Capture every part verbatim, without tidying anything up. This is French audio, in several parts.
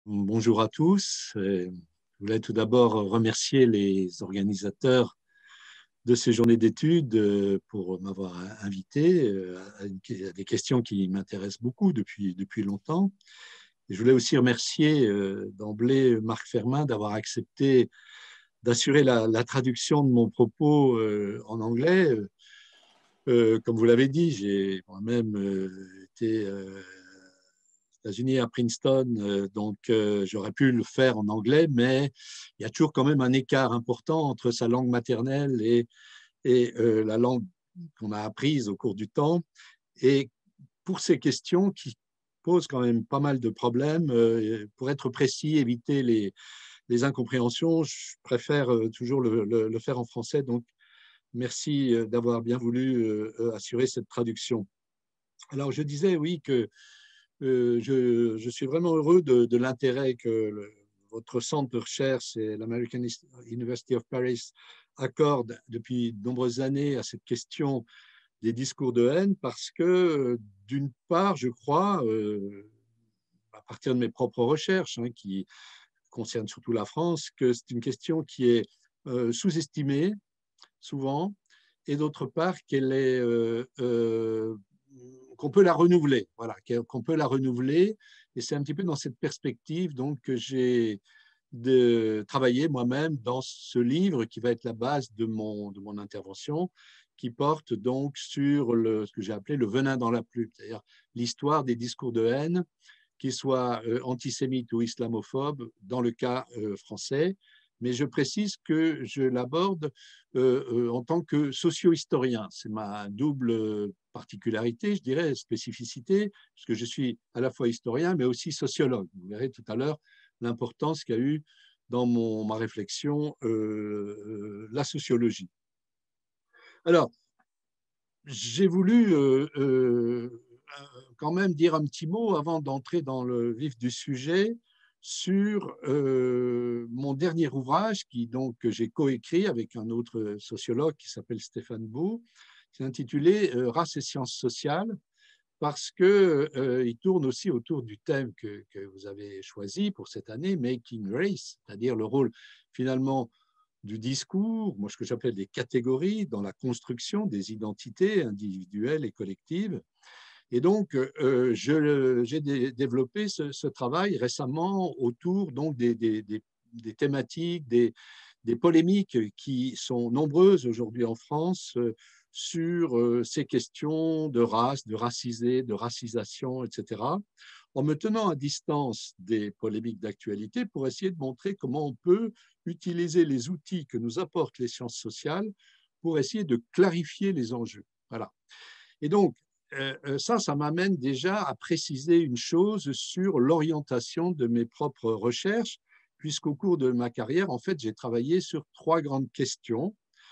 Bonjour à tous. Je voulais tout d'abord remercier les organisateurs de ces journées d'études pour m'avoir invité à des questions qui m'intéressent beaucoup depuis, depuis longtemps. Et je voulais aussi remercier d'emblée Marc Fermin d'avoir accepté d'assurer la, la traduction de mon propos en anglais. Comme vous l'avez dit, j'ai moi-même été États-Unis à Princeton, euh, donc euh, j'aurais pu le faire en anglais, mais il y a toujours quand même un écart important entre sa langue maternelle et, et euh, la langue qu'on a apprise au cours du temps. Et pour ces questions qui posent quand même pas mal de problèmes, euh, pour être précis, éviter les, les incompréhensions, je préfère euh, toujours le, le, le, faire en français. Donc, merci d'avoir bien voulu euh, assurer cette traduction. Alors, je disais, oui, que Euh, je, je, suis vraiment heureux de, de l'intérêt que le, votre centre de recherche et l'American University of Paris accorde depuis de nombreuses années à cette question des discours de haine parce que, d'une part, je crois, euh, à partir de mes propres recherches, hein, qui concernent surtout la France, que c'est une question qui est euh, sous-estimée souvent, et d'autre part qu'elle est euh, euh, qu'on peut la renouveler, voilà, qu'on peut la renouveler. Et c'est un petit peu dans cette perspective donc, que j'ai de travailler moi-même dans ce livre qui va être la base de mon, de mon intervention, qui porte donc sur le, ce que j'ai appelé le venin dans la plume, c'est-à-dire l'histoire des discours de haine, qu'ils soient euh, antisémites ou islamophobes, dans le cas euh, français. Mais je précise que je l'aborde euh, euh, en tant que socio-historien. C'est ma double particularité, je dirais, spécificité, puisque je suis à la fois historien, mais aussi sociologue. Vous verrez tout à l'heure l'importance qu'il y a eu dans mon, ma réflexion euh, euh, la sociologie. Alors, j'ai voulu euh, euh, quand même dire un petit mot avant d'entrer dans le vif du sujet sur euh, mon dernier ouvrage qui donc que j'ai coécrit avec un autre sociologue qui s'appelle Stéphane Bou, qui est intitulé euh, Race et sciences sociales, parce qu'il euh, tourne aussi autour du thème que, que vous avez choisi pour cette année, Making Race, c'est-à-dire le rôle finalement du discours, moi ce que j'appelle des catégories dans la construction des identités individuelles et collectives. Et donc, euh, j'ai développé ce, ce, travail récemment autour donc, des, des, des, des thématiques, des, des polémiques qui sont nombreuses aujourd'hui en France euh, sur euh, ces questions de race, de racisé, de racisation, et cetera, en me tenant à distance des polémiques d'actualité pour essayer de montrer comment on peut utiliser les outils que nous apportent les sciences sociales pour essayer de clarifier les enjeux. Voilà. Et donc, euh, ça, ça m'amène déjà à préciser une chose sur l'orientation de mes propres recherches, puisqu'au cours de ma carrière, en fait, j'ai travaillé sur trois grandes questions.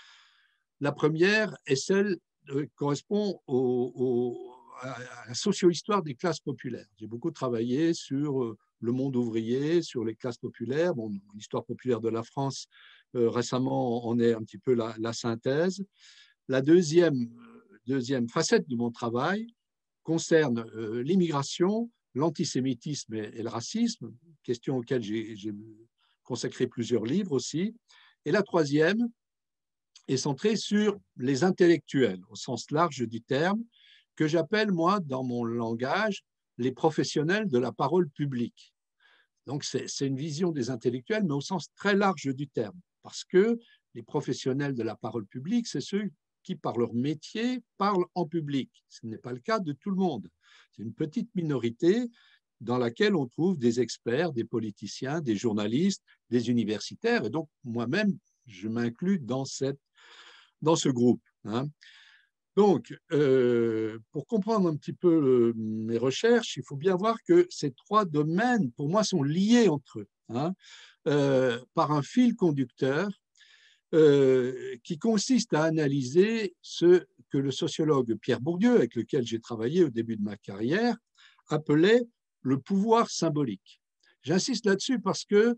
La première est celle qui correspond au, au, à la socio-histoire des classes populaires. J'ai beaucoup travaillé sur le monde ouvrier, sur les classes populaires. Bon, l'histoire populaire de la France, euh, récemment, en est un petit peu la, la synthèse. La deuxième, deuxième facette de mon travail concerne euh, l'immigration, l'antisémitisme et, et le racisme, question auxquelles j'ai consacré plusieurs livres aussi. Et la troisième est centrée sur les intellectuels, au sens large du terme, que j'appelle, moi, dans mon langage, les professionnels de la parole publique. Donc, c'est une vision des intellectuels, mais au sens très large du terme, parce que les professionnels de la parole publique, c'est ceux qui, par leur métier, parlent en public. Ce n'est pas le cas de tout le monde. C'est une petite minorité dans laquelle on trouve des experts, des politiciens, des journalistes, des universitaires. Et donc, moi-même, je m'inclus dans, cette, dans ce groupe. Hein. Donc, euh, pour comprendre un petit peu euh, mes recherches, il faut bien voir que ces trois domaines, pour moi, sont liés entre eux, hein, euh, par un fil conducteur euh, qui consiste à analyser ce que le sociologue Pierre Bourdieu, avec lequel j'ai travaillé au début de ma carrière, appelait le pouvoir symbolique. J'insiste là-dessus parce que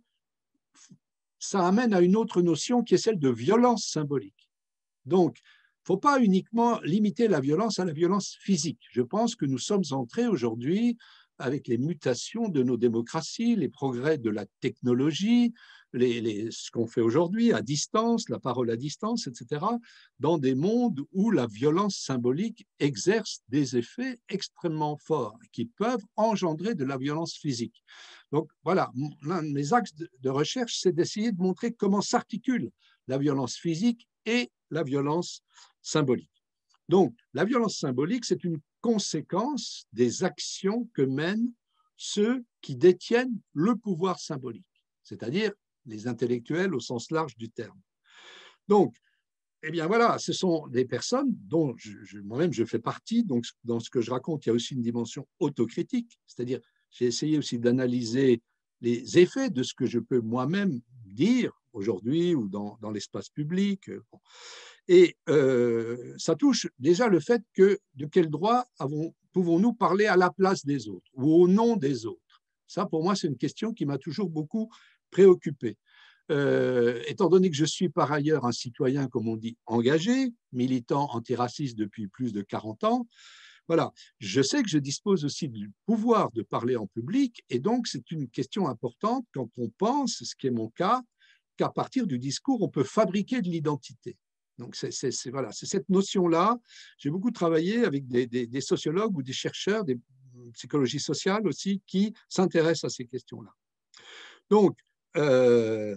ça amène à une autre notion qui est celle de violence symbolique. Donc, il ne faut pas uniquement limiter la violence à la violence physique. Je pense que nous sommes entrés aujourd'hui avec les mutations de nos démocraties, les progrès de la technologie, les, les, ce qu'on fait aujourd'hui à distance, la parole à distance, et cetera, dans des mondes où la violence symbolique exerce des effets extrêmement forts qui peuvent engendrer de la violence physique. Donc voilà, l'un de mes axes de recherche, c'est d'essayer de montrer comment s'articule la violence physique et la violence symbolique. Donc, la violence symbolique, c'est une conséquence des actions que mènent ceux qui détiennent le pouvoir symbolique, c'est-à-dire les intellectuels au sens large du terme. Donc, eh bien voilà, ce sont des personnes dont je, je, moi-même je fais partie. Donc, dans ce que je raconte, il y a aussi une dimension autocritique, c'est-à-dire j'ai essayé aussi d'analyser les effets de ce que je peux moi-même dire aujourd'hui ou dans, dans l'espace public. Et euh, ça touche déjà le fait que de quel droit pouvons-nous parler à la place des autres ou au nom des autres. Ça, pour moi, c'est une question qui m'a toujours beaucoup préoccupé. Euh, étant donné que je suis par ailleurs un citoyen, comme on dit, engagé, militant antiraciste depuis plus de quarante ans, voilà, je sais que je dispose aussi du pouvoir de parler en public, et donc c'est une question importante quand on pense, ce qui est mon cas, qu'à partir du discours, on peut fabriquer de l'identité. Donc c'est voilà, cette notion-là. J'ai beaucoup travaillé avec des, des, des sociologues ou des chercheurs, des psychologies sociales aussi, qui s'intéressent à ces questions-là. Donc, euh,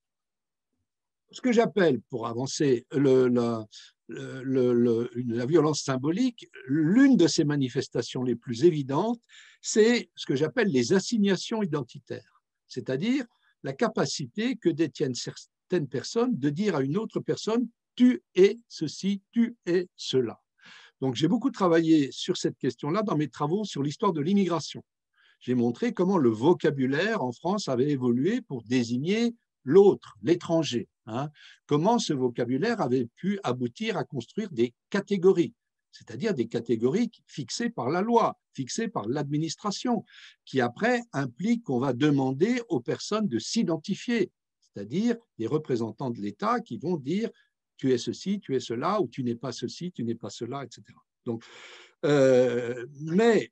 ce que j'appelle, pour avancer, le, la, le, le, la violence symbolique, l'une de ces manifestations les plus évidentes, c'est ce que j'appelle les assignations identitaires, c'est-à-dire la capacité que détiennent certaines personnes de dire à une autre personne « tu es ceci, tu es cela ». Donc, j'ai beaucoup travaillé sur cette question-là dans mes travaux sur l'histoire de l'immigration. J'ai montré comment le vocabulaire en France avait évolué pour désigner l'autre, l'étranger. Hein. Comment ce vocabulaire avait pu aboutir à construire des catégories, c'est-à-dire des catégories fixées par la loi, fixées par l'administration, qui après impliquent qu'on va demander aux personnes de s'identifier, c'est-à-dire des représentants de l'État qui vont dire tu es ceci, tu es cela, ou tu n'es pas ceci, tu n'es pas cela, et cetera. Donc, euh, mais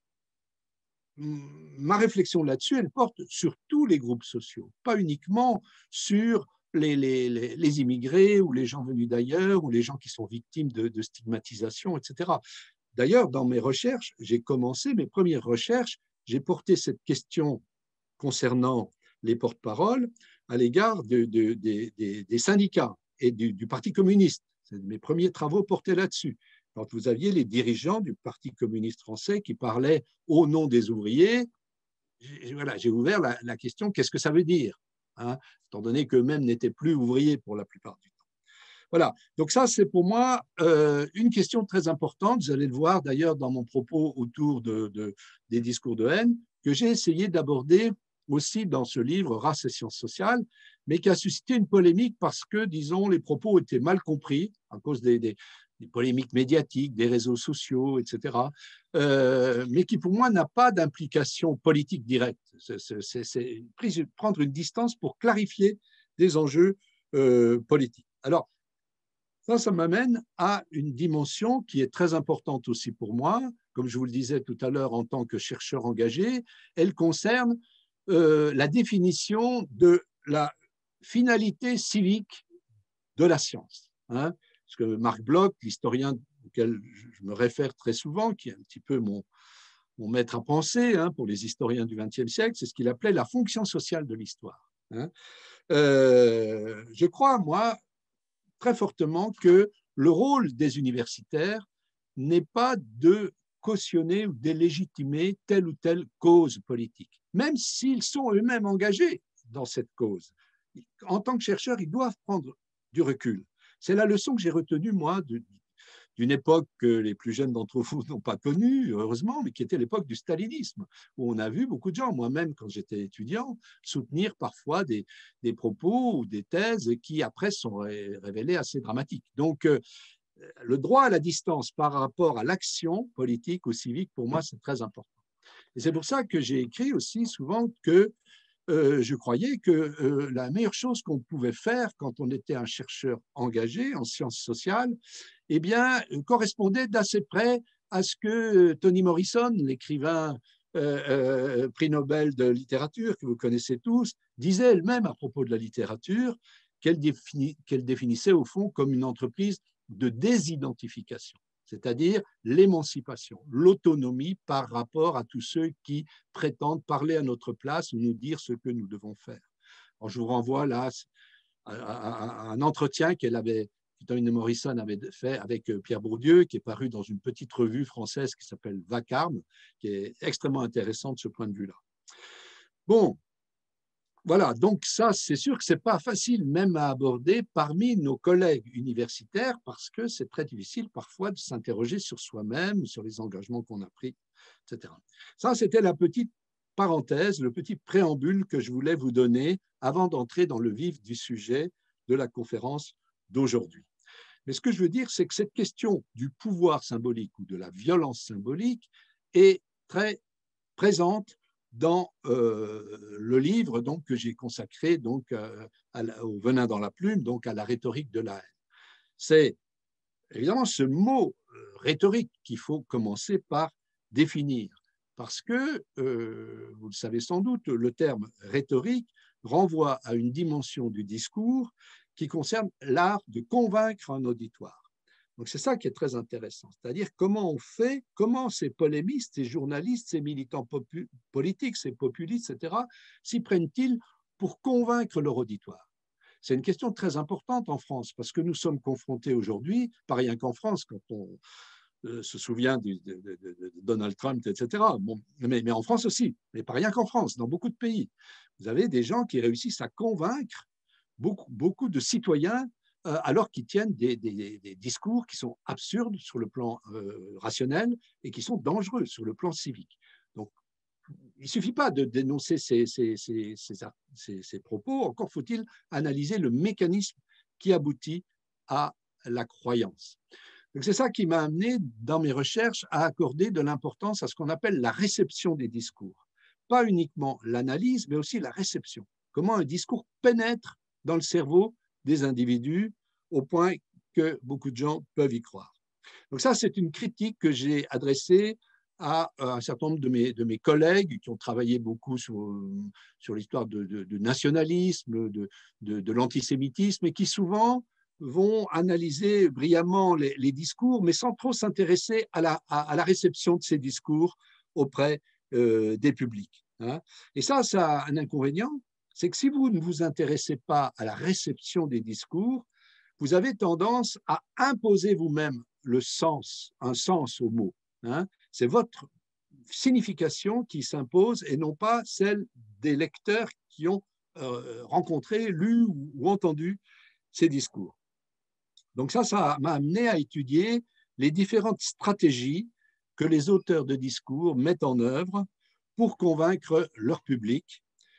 ma réflexion là-dessus, elle porte sur tous les groupes sociaux, pas uniquement sur les, les, les, les immigrés ou les gens venus d'ailleurs ou les gens qui sont victimes de, de stigmatisation, et cetera. D'ailleurs, dans mes recherches, j'ai commencé mes premières recherches, j'ai porté cette question concernant les porte-paroles à l'égard de, de, de, de, des syndicats et du, du Parti communiste. Mes premiers travaux portaient là-dessus. Quand vous aviez les dirigeants du Parti communiste français qui parlaient au nom des ouvriers, j'ai voilà, ouvert la, la question qu'est-ce que ça veut dire, hein, étant donné qu'eux-mêmes n'étaient plus ouvriers pour la plupart du temps. Voilà, donc ça c'est pour moi euh, une question très importante, vous allez le voir d'ailleurs dans mon propos autour de, de, des discours de haine, que j'ai essayé d'aborder aussi dans ce livre Race et sciences sociales, mais qui a suscité une polémique parce que, disons, les propos étaient mal compris à cause des, des, des polémiques médiatiques, des réseaux sociaux, et cetera, euh, mais qui pour moi n'a pas d'implication politique directe. C'est prendre une distance pour clarifier des enjeux euh, politiques. Alors, ça, ça m'amène à une dimension qui est très importante aussi pour moi, comme je vous le disais tout à l'heure en tant que chercheur engagé, elle concerne euh, la définition de la finalité civique de la science. Hein. Parce que Marc Bloch, l'historien auquel je me réfère très souvent, qui est un petit peu mon, mon maître à penser hein, pour les historiens du vingtième siècle, c'est ce qu'il appelait la fonction sociale de l'histoire. Hein. Euh, je crois, moi, très fortement que le rôle des universitaires n'est pas de cautionner ou délégitimer telle ou telle cause politique, même s'ils sont eux-mêmes engagés dans cette cause. En tant que chercheurs, ils doivent prendre du recul. C'est la leçon que j'ai retenue, moi, d'une époque que les plus jeunes d'entre vous n'ont pas connue, heureusement, mais qui était l'époque du stalinisme, où on a vu beaucoup de gens, moi-même quand j'étais étudiant, soutenir parfois des, des propos ou des thèses qui après sont révélés assez dramatiques. Donc, euh, le droit à la distance par rapport à l'action politique ou civique, pour moi, c'est très important. Et c'est pour ça que j'ai écrit aussi souvent que euh, je croyais que euh, la meilleure chose qu'on pouvait faire quand on était un chercheur engagé en sciences sociales, eh bien, correspondait d'assez près à ce que Toni Morrison, l'écrivain euh, prix Nobel de littérature, que vous connaissez tous, disait elle-même à propos de la littérature qu'elle défini, qu'elle définissait au fond comme une entreprise de désidentification, c'est-à-dire l'émancipation, l'autonomie par rapport à tous ceux qui prétendent parler à notre place ou nous dire ce que nous devons faire. Alors, je vous renvoie là à, à, à un entretien qu'elle avait, que Toni Morrison avait fait avec Pierre Bourdieu, qui est paru dans une petite revue française qui s'appelle Vacarme, qui est extrêmement intéressant de ce point de vue-là. Bon, voilà, donc ça, c'est sûr que ce n'est pas facile même à aborder parmi nos collègues universitaires parce que c'est très difficile parfois de s'interroger sur soi-même, sur les engagements qu'on a pris, et cetera. Ça, c'était la petite parenthèse, le petit préambule que je voulais vous donner avant d'entrer dans le vif du sujet de la conférence d'aujourd'hui. Mais ce que je veux dire, c'est que cette question du pouvoir symbolique ou de la violence symbolique est très présente dans euh, le livre donc, que j'ai consacré donc, euh, à la, au Venin dans la plume, donc à la rhétorique de la haine. C'est évidemment ce mot euh, rhétorique qu'il faut commencer par définir, parce que, euh, vous le savez sans doute, le terme rhétorique renvoie à une dimension du discours qui concerne l'art de convaincre un auditoire. Donc c'est ça qui est très intéressant, c'est-à-dire comment on fait, comment ces polémistes, ces journalistes, ces militants politiques, ces populistes, et cetera, s'y prennent-ils pour convaincre leur auditoire? C'est une question très importante en France, parce que nous sommes confrontés aujourd'hui, pas rien qu'en France, quand on euh, se souvient de, de, de, de Donald Trump, et cetera. Bon, mais, mais en France aussi, mais pas rien qu'en France, dans beaucoup de pays. Vous avez des gens qui réussissent à convaincre beaucoup, beaucoup de citoyens euh, alors qu'ils tiennent des, des, des discours qui sont absurdes sur le plan euh, rationnel et qui sont dangereux sur le plan civique. Donc, il ne suffit pas de dénoncer ces, ces, ces, ces, ces propos, encore faut-il analyser le mécanisme qui aboutit à la croyance. C'est ça qui m'a amené dans mes recherches à accorder de l'importance à ce qu'on appelle la réception des discours. Pas uniquement l'analyse, mais aussi la réception. Comment un discours pénètre dans le cerveau des individus au point que beaucoup de gens peuvent y croire. Donc ça, c'est une critique que j'ai adressée à un certain nombre de mes, de mes collègues qui ont travaillé beaucoup sur, sur l'histoire de, de, de nationalisme, de, de, de l'antisémitisme, et qui souvent vont analyser brillamment les, les discours, mais sans trop s'intéresser à la, à, à la réception de ces discours auprès euh, des publics. Hein. Et ça, ça a un inconvénient, c'est que si vous ne vous intéressez pas à la réception des discours, vous avez tendance à imposer vous-même le sens, un sens au mot. Hein. C'est votre signification qui s'impose et non pas celle des lecteurs qui ont euh, rencontré, lu ou, ou entendu ces discours. Donc ça, ça m'a amené à étudier les différentes stratégies que les auteurs de discours mettent en œuvre pour convaincre leur public,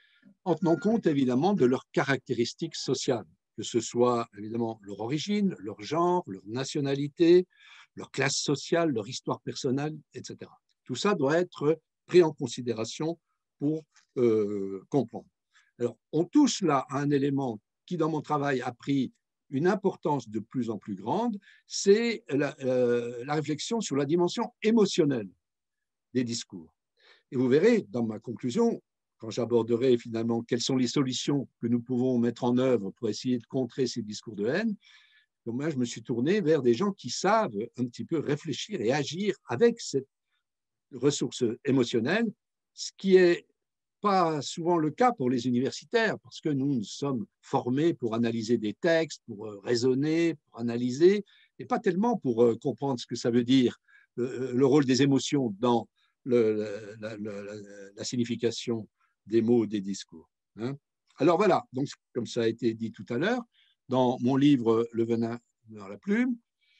en tenant compte évidemment de leurs caractéristiques sociales, que ce soit évidemment leur origine, leur genre, leur nationalité, leur classe sociale, leur histoire personnelle, et cetera. Tout ça doit être pris en considération pour euh, comprendre. Alors, on touche là à un élément qui, dans mon travail, a pris une importance de plus en plus grande, c'est la, euh, la réflexion sur la dimension émotionnelle des discours. Et vous verrez, dans ma conclusion, quand j'aborderai finalement quelles sont les solutions que nous pouvons mettre en œuvre pour essayer de contrer ces discours de haine, donc moi, je me suis tourné vers des gens qui savent un petit peu réfléchir et agir avec cette ressource émotionnelle, ce qui est pas souvent le cas pour les universitaires, parce que nous, nous sommes formés pour analyser des textes, pour raisonner, pour analyser, et pas tellement pour comprendre ce que ça veut dire, le, le rôle des émotions dans le, la, la, la, la signification des mots, des discours. Hein. Alors voilà, donc, comme ça a été dit tout à l'heure, dans mon livre « Le venin dans la plume »,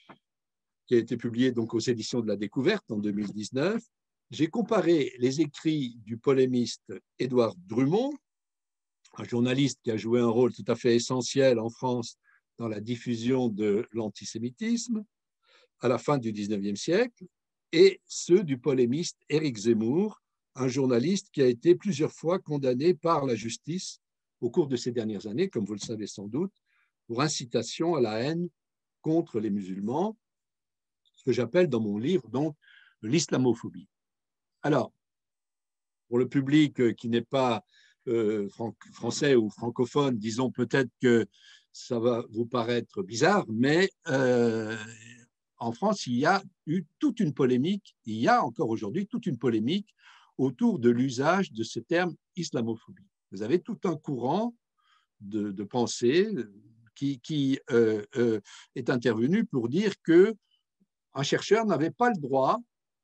qui a été publié donc aux éditions de la Découverte en deux mille dix-neuf, j'ai comparé les écrits du polémiste Édouard Drummond, un journaliste qui a joué un rôle tout à fait essentiel en France dans la diffusion de l'antisémitisme à la fin du dix-neuvième siècle, et ceux du polémiste Éric Zemmour, un journaliste qui a été plusieurs fois condamné par la justice au cours de ces dernières années, comme vous le savez sans doute, pour incitation à la haine contre les musulmans, ce que j'appelle dans mon livre donc l'islamophobie. Alors, pour le public qui n'est pas euh, fran français ou francophone, disons peut-être que ça va vous paraître bizarre, mais euh, en France, il y a eu toute une polémique, il y a encore aujourd'hui toute une polémique autour de l'usage de ce terme islamophobie. Vous avez tout un courant de, de pensée qui, qui euh, euh, est intervenu pour dire qu'un chercheur n'avait pas le droit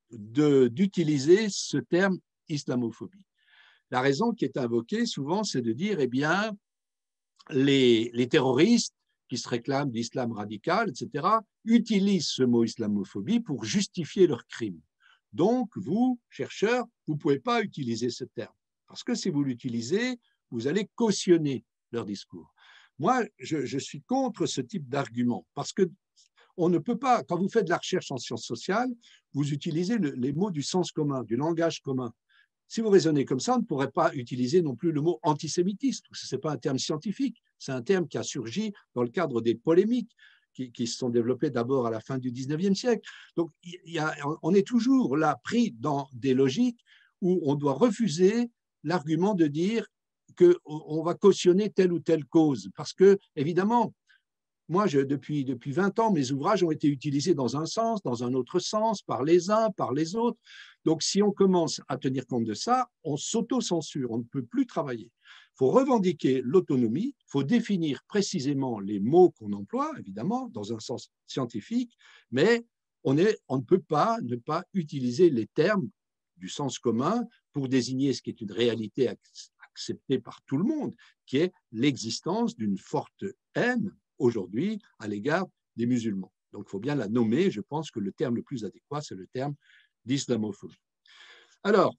d'utiliser ce terme islamophobie. La raison qui est invoquée souvent, c'est de dire, eh bien, les, les terroristes qui se réclament d'islam radical, et cetera, utilisent ce mot islamophobie pour justifier leurs crimes. Donc, vous, chercheurs, vous ne pouvez pas utiliser ce terme. Parce que si vous l'utilisez, vous allez cautionner leur discours. Moi, je, je suis contre ce type d'argument. Parce que on ne peut pas, quand vous faites de la recherche en sciences sociales, vous utilisez le, les mots du sens commun, du langage commun. Si vous raisonnez comme ça, on ne pourrait pas utiliser non plus le mot antisémitisme, parce que ce n'est pas un terme scientifique, c'est un terme qui a surgi dans le cadre des polémiques qui, qui se sont développées d'abord à la fin du dix-neuvième siècle. Donc, il y a, on est toujours là pris dans des logiques où on doit refuser l'argument de dire qu'on va cautionner telle ou telle cause, parce que, évidemment, moi, je, depuis, depuis vingt ans, mes ouvrages ont été utilisés dans un sens, dans un autre sens, par les uns, par les autres. Donc, si on commence à tenir compte de ça, on s'auto-censure, on ne peut plus travailler. Il faut revendiquer l'autonomie, il faut définir précisément les mots qu'on emploie, évidemment, dans un sens scientifique, mais on, est, on ne peut pas ne pas utiliser les termes du sens commun pour désigner ce qui est une réalité acceptée par tout le monde, qui est l'existence d'une forte haine aujourd'hui à l'égard des musulmans. Donc, il faut bien la nommer. Je pense que le terme le plus adéquat, c'est le terme d'islamophobie. Alors,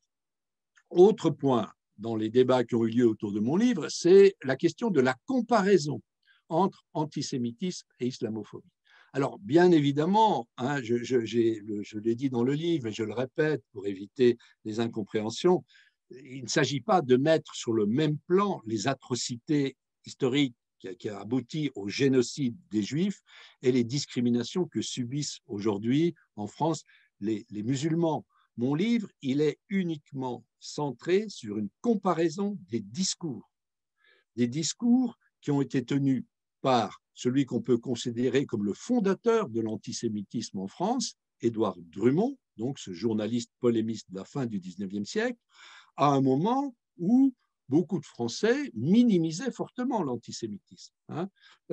autre point dans les débats qui ont eu lieu autour de mon livre, c'est la question de la comparaison entre antisémitisme et islamophobie. Alors, bien évidemment, hein, je, je, je l'ai dit dans le livre et je le répète pour éviter les incompréhensions, il ne s'agit pas de mettre sur le même plan les atrocités historiques qui a abouti au génocide des Juifs et les discriminations que subissent aujourd'hui en France les, les musulmans. Mon livre, il est uniquement centré sur une comparaison des discours, des discours qui ont été tenus par celui qu'on peut considérer comme le fondateur de l'antisémitisme en France, Édouard Drumont, donc ce journaliste polémiste de la fin du dix-neuvième siècle, à un moment où beaucoup de Français minimisaient fortement l'antisémitisme. Hein.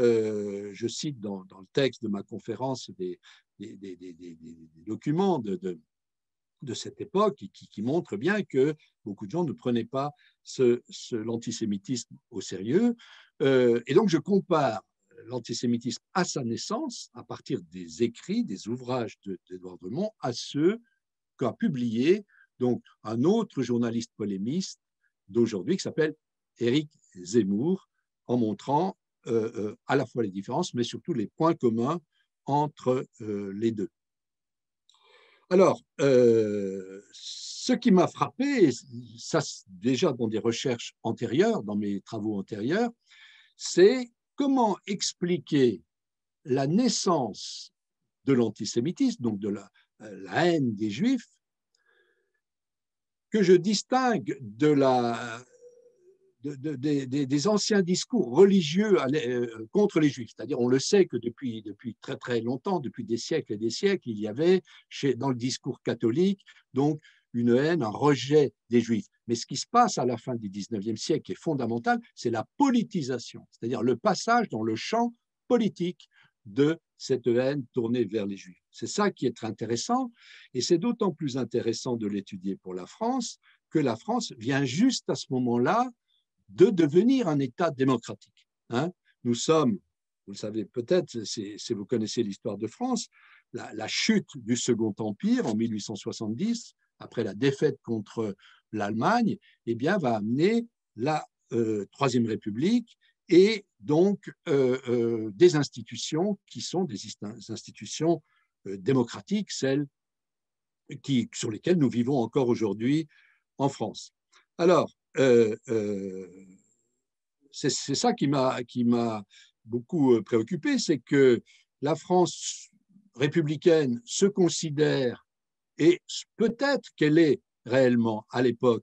Euh, je cite dans, dans le texte de ma conférence des, des, des, des, des, des documents de, de, de cette époque qui, qui montrent bien que beaucoup de gens ne prenaient pas ce, ce, l'antisémitisme au sérieux. Euh, et donc, je compare l'antisémitisme à sa naissance, à partir des écrits, des ouvrages d'Édouard Drumont, à ceux qu'a publié donc, un autre journaliste polémiste d'aujourd'hui qui s'appelle Éric Zemmour, en montrant euh, euh, à la fois les différences, mais surtout les points communs entre euh, les deux. Alors, euh, ce qui m'a frappé, ça déjà dans des recherches antérieures, dans mes travaux antérieurs, c'est comment expliquer la naissance de l'antisémitisme, donc de la, la haine des Juifs, que je distingue de la, de, de, de, de, des anciens discours religieux contre les Juifs. C'est-à-dire, on le sait que depuis, depuis très très longtemps, depuis des siècles et des siècles, il y avait chez, dans le discours catholique donc une haine, un rejet des Juifs. Mais ce qui se passe à la fin du dix-neuvième siècle, qui est fondamental, c'est la politisation, c'est-à-dire le passage dans le champ politique de cette haine tournée vers les Juifs. C'est ça qui est intéressant, et c'est d'autant plus intéressant de l'étudier pour la France que la France vient juste à ce moment-là de devenir un État démocratique. Hein. Nous sommes, vous le savez peut-être, si vous connaissez l'histoire de France, la, la chute du Second Empire en mille huit cent soixante-dix, après la défaite contre l'Allemagne, eh bien, va amener la euh, Troisième République et donc euh, euh, des institutions qui sont des institutions euh, démocratiques, celles qui, sur lesquelles nous vivons encore aujourd'hui en France. Alors, euh, euh, c'est ça qui m'a qui m'a beaucoup préoccupé, c'est que la France républicaine se considère, et peut-être qu'elle est réellement à l'époque,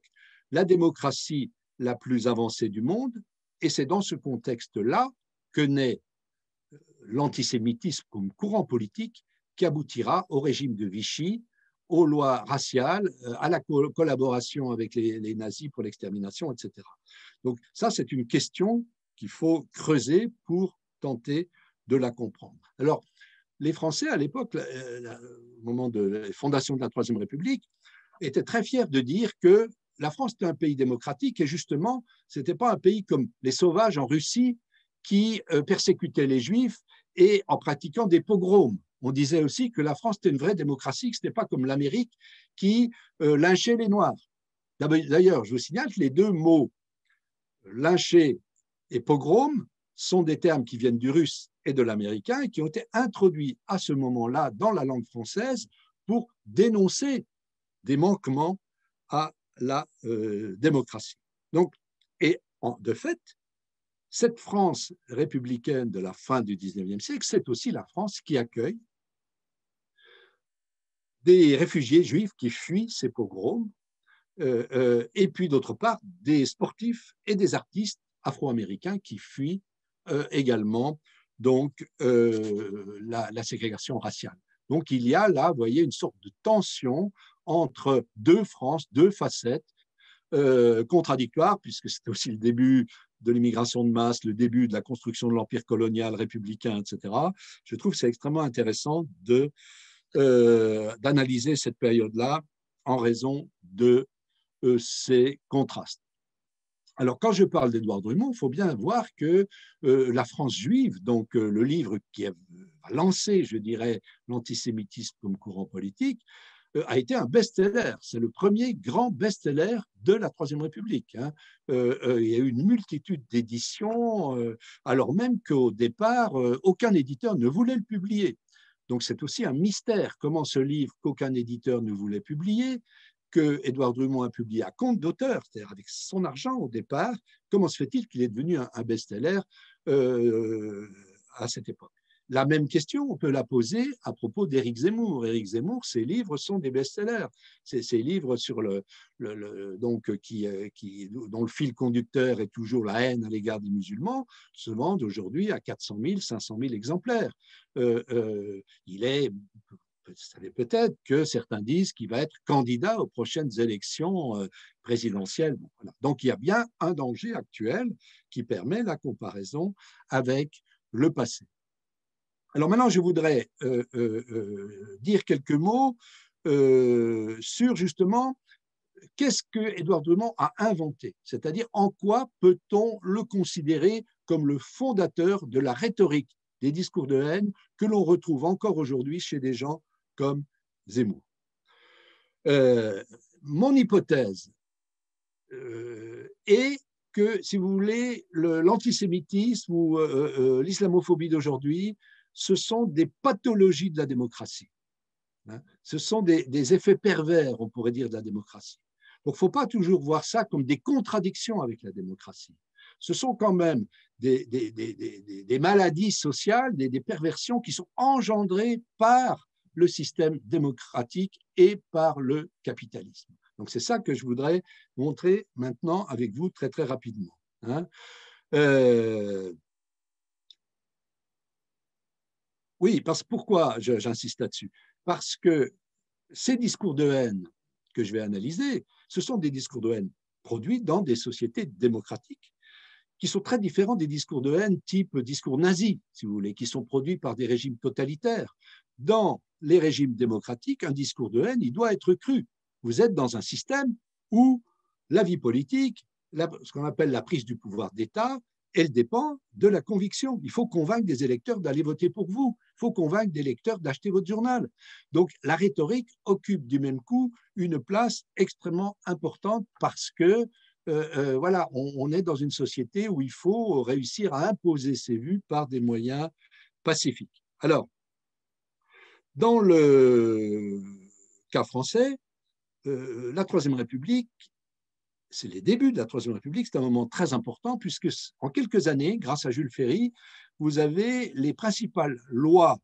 la démocratie la plus avancée du monde, et c'est dans ce contexte-là que naît l'antisémitisme comme courant politique qui aboutira au régime de Vichy, aux lois raciales, à la co collaboration avec les, les nazis pour l'extermination, et cetera. Donc ça, c'est une question qu'il faut creuser pour tenter de la comprendre. Alors, les Français, à l'époque, au moment de la fondation de la Troisième République, étaient très fiers de dire que la France était un pays démocratique et justement, ce n'était pas un pays comme les sauvages en Russie qui euh, persécutaient les Juifs et en pratiquant des pogroms. On disait aussi que la France était une vraie démocratie, que ce n'était pas comme l'Amérique qui euh, lynchait les Noirs. D'ailleurs, je vous signale que les deux mots lyncher et pogrom sont des termes qui viennent du russe et de l'américain et qui ont été introduits à ce moment-là dans la langue française pour dénoncer des manquements à la euh, démocratie. Donc, et en, de fait, cette France républicaine de la fin du dix-neuvième siècle, c'est aussi la France qui accueille des réfugiés juifs qui fuient ces pogroms, euh, euh, et puis d'autre part, des sportifs et des artistes afro-américains qui fuient euh, également donc, euh, la, la ségrégation raciale. Donc, il y a là, vous voyez, une sorte de tension entre deux France, deux facettes euh, contradictoires, puisque c'était aussi le début de l'immigration de masse, le début de la construction de l'empire colonial républicain, et cetera. Je trouve que c'est extrêmement intéressant de, euh, d'analyser cette période-là en raison de euh, ces contrastes. Alors, quand je parle d'Édouard Drummond, il faut bien voir que euh, la France juive, donc euh, le livre qui a lancé, je dirais, l'antisémitisme comme courant politique, euh, a été un best-seller. C'est le premier grand best-seller de la Troisième République. Hein. Euh, euh, il y a eu une multitude d'éditions, euh, alors même qu'au départ, euh, aucun éditeur ne voulait le publier. Donc, c'est aussi un mystère comment ce livre qu'aucun éditeur ne voulait publier, que Édouard Drummond a publié à compte d'auteur, c'est-à-dire avec son argent au départ, comment se fait-il qu'il est devenu un, un best-seller euh, à cette époque? La même question, on peut la poser à propos d'Éric Zemmour. Éric Zemmour, ses livres sont des best-sellers. Ces, ces livres sur le, le, le, donc, qui, qui, dont le fil conducteur est toujours la haine à l'égard des musulmans, se vendent aujourd'hui à quatre cent mille, cinq cent mille exemplaires. Euh, euh, il est... Vous savez peut-être que certains disent qu'il va être candidat aux prochaines élections euh, présidentielles. Bon, voilà. Donc, il y a bien un danger actuel qui permet la comparaison avec le passé. Alors maintenant, je voudrais euh, euh, euh, dire quelques mots euh, sur justement qu'est-ce que Édouard Drummond a inventé, c'est-à-dire en quoi peut-on le considérer comme le fondateur de la rhétorique des discours de haine que l'on retrouve encore aujourd'hui chez des gens comme Zemmour. Euh, mon hypothèse euh, est que, si vous voulez, l'antisémitisme ou euh, euh, l'islamophobie d'aujourd'hui, ce sont des pathologies de la démocratie. Hein. Ce sont des, des effets pervers, on pourrait dire, de la démocratie. Donc, il ne faut pas toujours voir ça comme des contradictions avec la démocratie. Ce sont quand même des, des, des, des, des maladies sociales, des, des perversions qui sont engendrées par le système démocratique et par le capitalisme. Donc, c'est ça que je voudrais montrer maintenant avec vous très, très rapidement. Hein. Euh... Oui, parce pourquoi j'insiste là-dessus? Parce que ces discours de haine que je vais analyser, ce sont des discours de haine produits dans des sociétés démocratiques qui sont très différents des discours de haine type discours nazi, si vous voulez, qui sont produits par des régimes totalitaires. Dans les régimes démocratiques, un discours de haine, il doit être cru. Vous êtes dans un système où la vie politique, la, ce qu'on appelle la prise du pouvoir d'État, elle dépend de la conviction. Il faut convaincre des électeurs d'aller voter pour vous. Il faut convaincre des lecteurs d'acheter votre journal. Donc, la rhétorique occupe du même coup une place extrêmement importante parce que Euh, euh, voilà, on, on est dans une société où il faut réussir à imposer ses vues par des moyens pacifiques. Alors, dans le cas français, euh, la Troisième République, c'est les débuts de la Troisième République, c'est un moment très important puisque en quelques années, grâce à Jules Ferry, vous avez les principales lois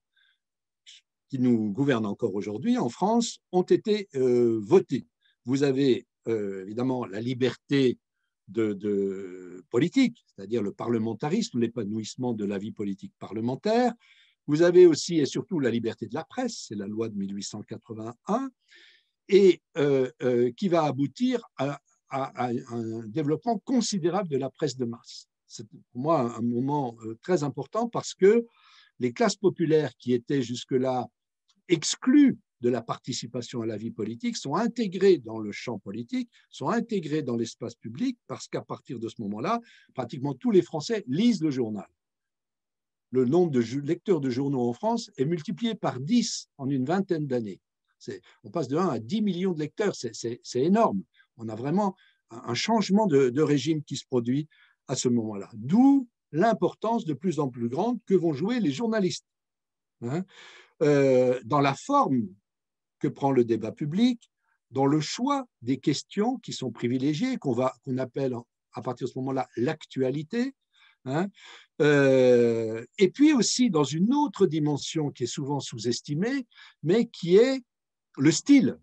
qui nous gouvernent encore aujourd'hui en France ont été euh, votées. Vous avez euh, évidemment la liberté de, de politique, c'est-à-dire le parlementarisme, l'épanouissement de la vie politique parlementaire. Vous avez aussi et surtout la liberté de la presse, c'est la loi de mille huit cent quatre-vingt-un, et euh, euh, qui va aboutir à, à, à un développement considérable de la presse de masse. C'est pour moi un moment euh, très important parce que les classes populaires qui étaient jusque-là exclues de la participation à la vie politique sont intégrées dans le champ politique, sont intégrées dans l'espace public, parce qu'à partir de ce moment-là, pratiquement tous les Français lisent le journal. Le nombre de lecteurs de journaux en France est multiplié par dix en une vingtaine d'années. On passe de un à dix millions de lecteurs, c'est énorme. On a vraiment un changement de, de régime qui se produit à ce moment-là. D'où l'importance de plus en plus grande que vont jouer les journalistes. Hein euh, dans la forme que prend le débat public, dans le choix des questions qui sont privilégiées, qu'on qu'on appelle à partir de ce moment-là l'actualité, hein, euh, et puis aussi dans une autre dimension qui est souvent sous-estimée, mais qui est le style.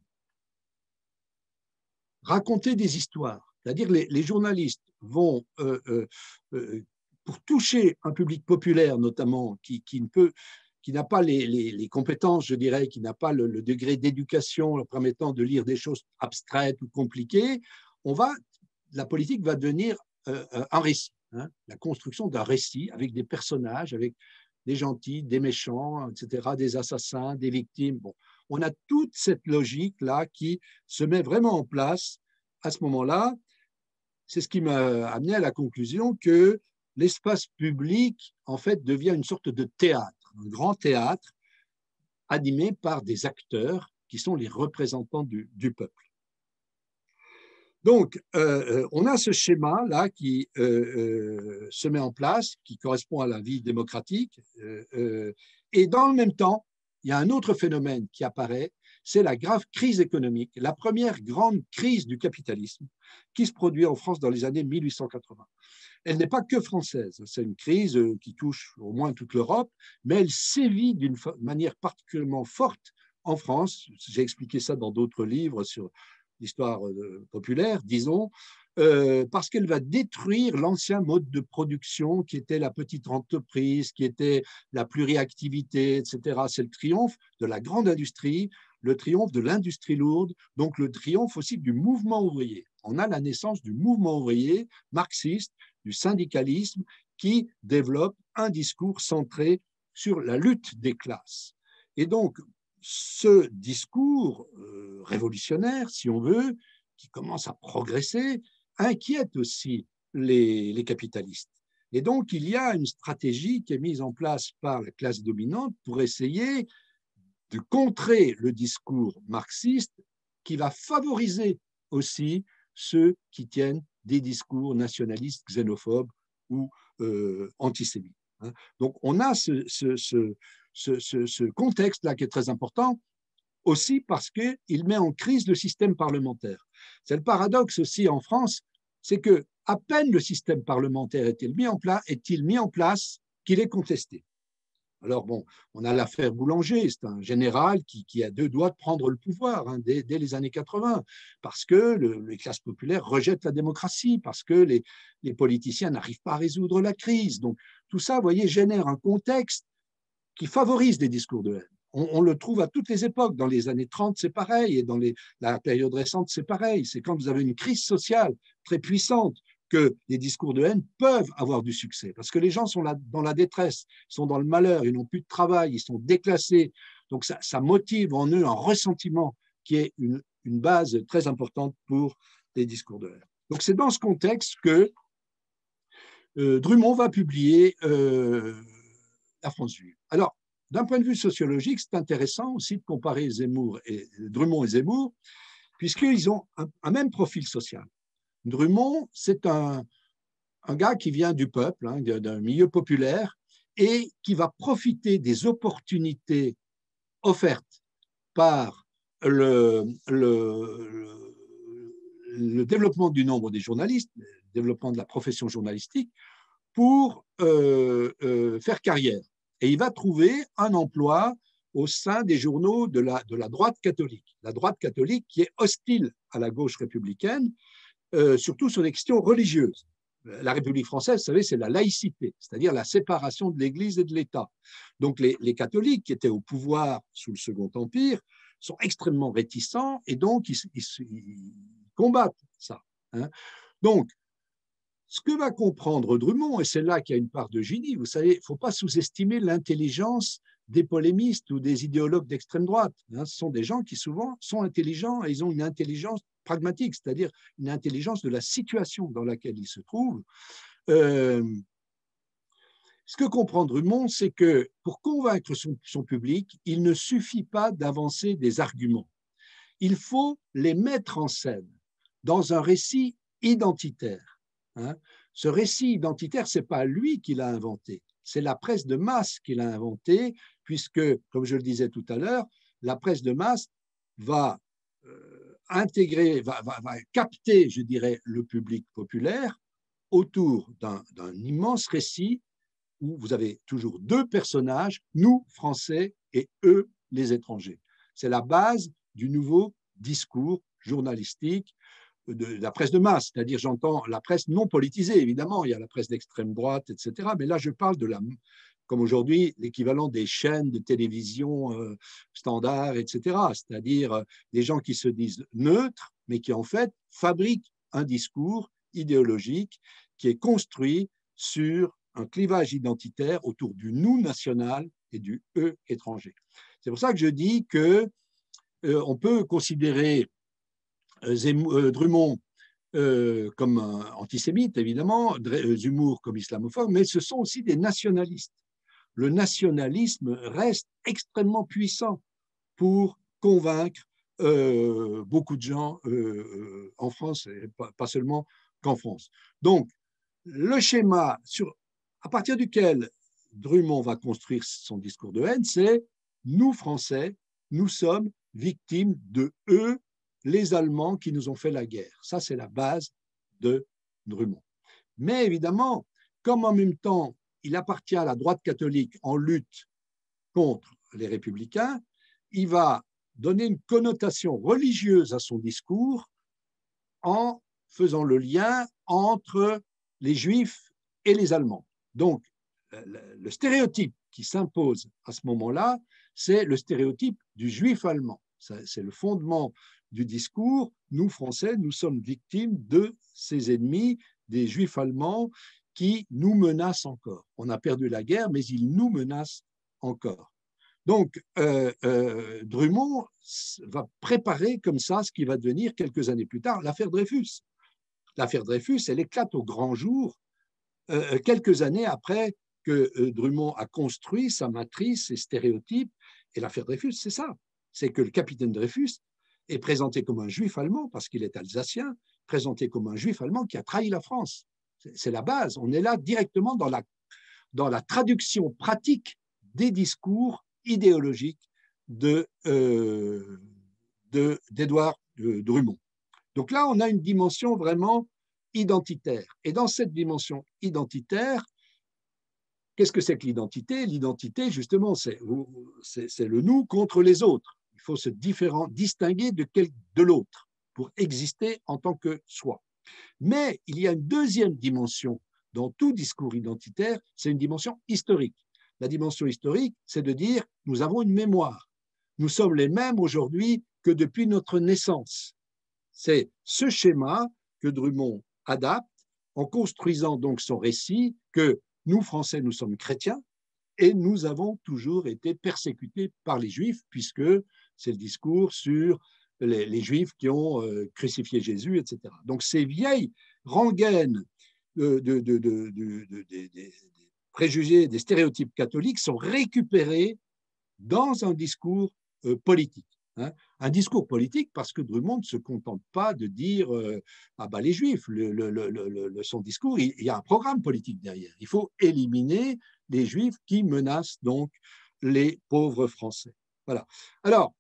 Raconter des histoires, c'est-à-dire les, les journalistes vont, euh, euh, euh, pour toucher un public populaire notamment, qui, qui ne peut qui n'a pas les, les, les compétences, je dirais, qui n'a pas le, le degré d'éducation leur permettant de lire des choses abstraites ou compliquées, on va, la politique va devenir euh, un récit, hein, la construction d'un récit avec des personnages, avec des gentils, des méchants, et cetera, des assassins, des victimes. Bon, on a toute cette logique-là qui se met vraiment en place à ce moment-là. C'est ce qui m'a amené à la conclusion que l'espace public, en fait, devient une sorte de théâtre, un grand théâtre animé par des acteurs qui sont les représentants du, du peuple. Donc, euh, on a ce schéma-là qui euh, euh, se met en place, qui correspond à la vie démocratique, euh, euh, et dans le même temps, il y a un autre phénomène qui apparaît, c'est la grave crise économique, la première grande crise du capitalisme qui se produit en France dans les années mille huit cent quatre-vingts. Elle n'est pas que française, c'est une crise qui touche au moins toute l'Europe, mais elle sévit d'une manière particulièrement forte en France. J'ai expliqué ça dans d'autres livres sur l'histoire populaire, disons, euh, parce qu'elle va détruire l'ancien mode de production qui était la petite entreprise, qui était la pluriactivité, et cetera. C'est le triomphe de la grande industrie, le triomphe de l'industrie lourde, donc le triomphe aussi du mouvement ouvrier. On a la naissance du mouvement ouvrier marxiste, du syndicalisme, qui développe un discours centré sur la lutte des classes. Et donc, ce discours euh, révolutionnaire, si on veut, qui commence à progresser, inquiète aussi les, les capitalistes. Et donc, il y a une stratégie qui est mise en place par la classe dominante pour essayer de contrer le discours marxiste qui va favoriser aussi ceux qui tiennent des discours nationalistes, xénophobes ou euh, antisémites. Hein. Donc, on a ce, ce, ce, ce, ce, ce contexte-là qui est très important, aussi parce qu'il met en crise le système parlementaire. C'est le paradoxe aussi en France, c'est que à peine le système parlementaire est-il mis en place, est-il mis en place qu'il est contesté. Alors bon, on a l'affaire Boulanger, c'est un général qui, qui a deux doigts de prendre le pouvoir hein, dès, dès les années quatre-vingts, parce que le, les classes populaires rejettent la démocratie, parce que les, les politiciens n'arrivent pas à résoudre la crise. Donc tout ça, vous voyez, génère un contexte qui favorise des discours de haine. On, on le trouve à toutes les époques. Dans les années trente, c'est pareil, et dans les, la période récente, c'est pareil. C'est quand vous avez une crise sociale très puissante que les discours de haine peuvent avoir du succès, parce que les gens sont là, dans la détresse, ils sont dans le malheur, ils n'ont plus de travail, ils sont déclassés. Donc ça, ça motive en eux un ressentiment qui est une, une base très importante pour les discours de haine. Donc c'est dans ce contexte que euh, Drummond va publier euh, La France juive. Alors, d'un point de vue sociologique, c'est intéressant aussi de comparer Zemmour et, Drummond et Zemmour, puisqu'ils ont un, un même profil social. Drummond, c'est un, un gars qui vient du peuple, hein, d'un milieu populaire, et qui va profiter des opportunités offertes par le, le, le développement du nombre des journalistes, le développement de la profession journalistique, pour euh, euh, faire carrière. Et il va trouver un emploi au sein des journaux de la, de la droite catholique. La droite catholique qui est hostile à la gauche républicaine, euh, surtout sur les questions religieuses. La République française, vous savez, c'est la laïcité, c'est-à-dire la séparation de l'Église et de l'État. Donc les, les catholiques qui étaient au pouvoir sous le Second Empire sont extrêmement réticents et donc ils, ils, ils combattent ça. Hein. Donc, ce que va comprendre Drummond, et c'est là qu'il y a une part de génie, vous savez, il ne faut pas sous-estimer l'intelligence des polémistes ou des idéologues d'extrême droite. Hein. Ce sont des gens qui souvent sont intelligents et ils ont une intelligence pragmatique, c'est-à-dire une intelligence de la situation dans laquelle ils se trouvent. Euh, ce que comprend Drummond, c'est que pour convaincre son, son public, il ne suffit pas d'avancer des arguments. Il faut les mettre en scène dans un récit identitaire. Hein. Ce récit identitaire, ce n'est pas lui qui l'a inventé, c'est la presse de masse qui l'a inventé, puisque, comme je le disais tout à l'heure, la presse de masse va euh, intégrer, va, va, va capter, je dirais, le public populaire autour d'un d'un immense récit où vous avez toujours deux personnages, nous, Français, et eux, les étrangers. C'est la base du nouveau discours journalistique de la presse de masse, c'est-à-dire j'entends la presse non politisée, évidemment, il y a la presse d'extrême droite, et cetera, mais là je parle de la, comme aujourd'hui, l'équivalent des chaînes de télévision euh, standard, et cetera, c'est-à-dire euh, des gens qui se disent neutres, mais qui en fait fabriquent un discours idéologique qui est construit sur un clivage identitaire autour du nous national et du eux étranger. C'est pour ça que je dis que euh, on peut considérer euh, Drummond euh, comme un antisémite, évidemment, Zemmour comme islamophobe, mais ce sont aussi des nationalistes. Le nationalisme reste extrêmement puissant pour convaincre euh, beaucoup de gens euh, en France, et pas, pas seulement qu'en France. Donc, le schéma sur, à partir duquel Drummond va construire son discours de haine, c'est nous, Français, nous sommes victimes de eux, les Allemands qui nous ont fait la guerre. Ça, c'est la base de Drummond. Mais évidemment, comme en même temps, il appartient à la droite catholique en lutte contre les républicains, il va donner une connotation religieuse à son discours en faisant le lien entre les Juifs et les Allemands. Donc, le stéréotype qui s'impose à ce moment-là, c'est le stéréotype du Juif allemand. C'est le fondement du discours. Nous, Français, nous sommes victimes de ces ennemis, des Juifs allemands, qui nous menacent encore. On a perdu la guerre, mais ils nous menacent encore. Donc, euh, euh, Drummond va préparer comme ça ce qui va devenir, quelques années plus tard, l'affaire Dreyfus. L'affaire Dreyfus, elle éclate au grand jour, euh, quelques années après que euh, Drummond a construit sa matrice, ses stéréotypes, et l'affaire Dreyfus, c'est ça. C'est que le capitaine Dreyfus est présenté comme un juif allemand, parce qu'il est alsacien, présenté comme un juif allemand qui a trahi la France. C'est la base. On est là directement dans la, dans la traduction pratique des discours idéologiques de, euh, de, d'Édouard euh, Drummond. Donc là, on a une dimension vraiment identitaire. Et dans cette dimension identitaire, qu'est-ce que c'est que l'identité? L'identité, justement, c'est, c'est le nous contre les autres. Il faut se différen, distinguer de, quel, de l'autre pour exister en tant que soi. Mais il y a une deuxième dimension dans tout discours identitaire, c'est une dimension historique. La dimension historique, c'est de dire nous avons une mémoire. Nous sommes les mêmes aujourd'hui que depuis notre naissance. C'est ce schéma que Drummond adapte en construisant donc son récit que nous, Français, nous sommes chrétiens et nous avons toujours été persécutés par les Juifs, puisque c'est le discours sur les, les Juifs qui ont euh, crucifié Jésus, et cetera. Donc ces vieilles rengaines de, de, de, de, de, de, de, de préjugés, des stéréotypes catholiques sont récupérés dans un discours euh, politique. Hein. Un discours politique parce que Drummond ne se contente pas de dire euh, ah bah les Juifs, le, le, le, le, son discours, il, il y a un programme politique derrière. Il faut éliminer les Juifs qui menacent donc les pauvres Français. Voilà. Alors,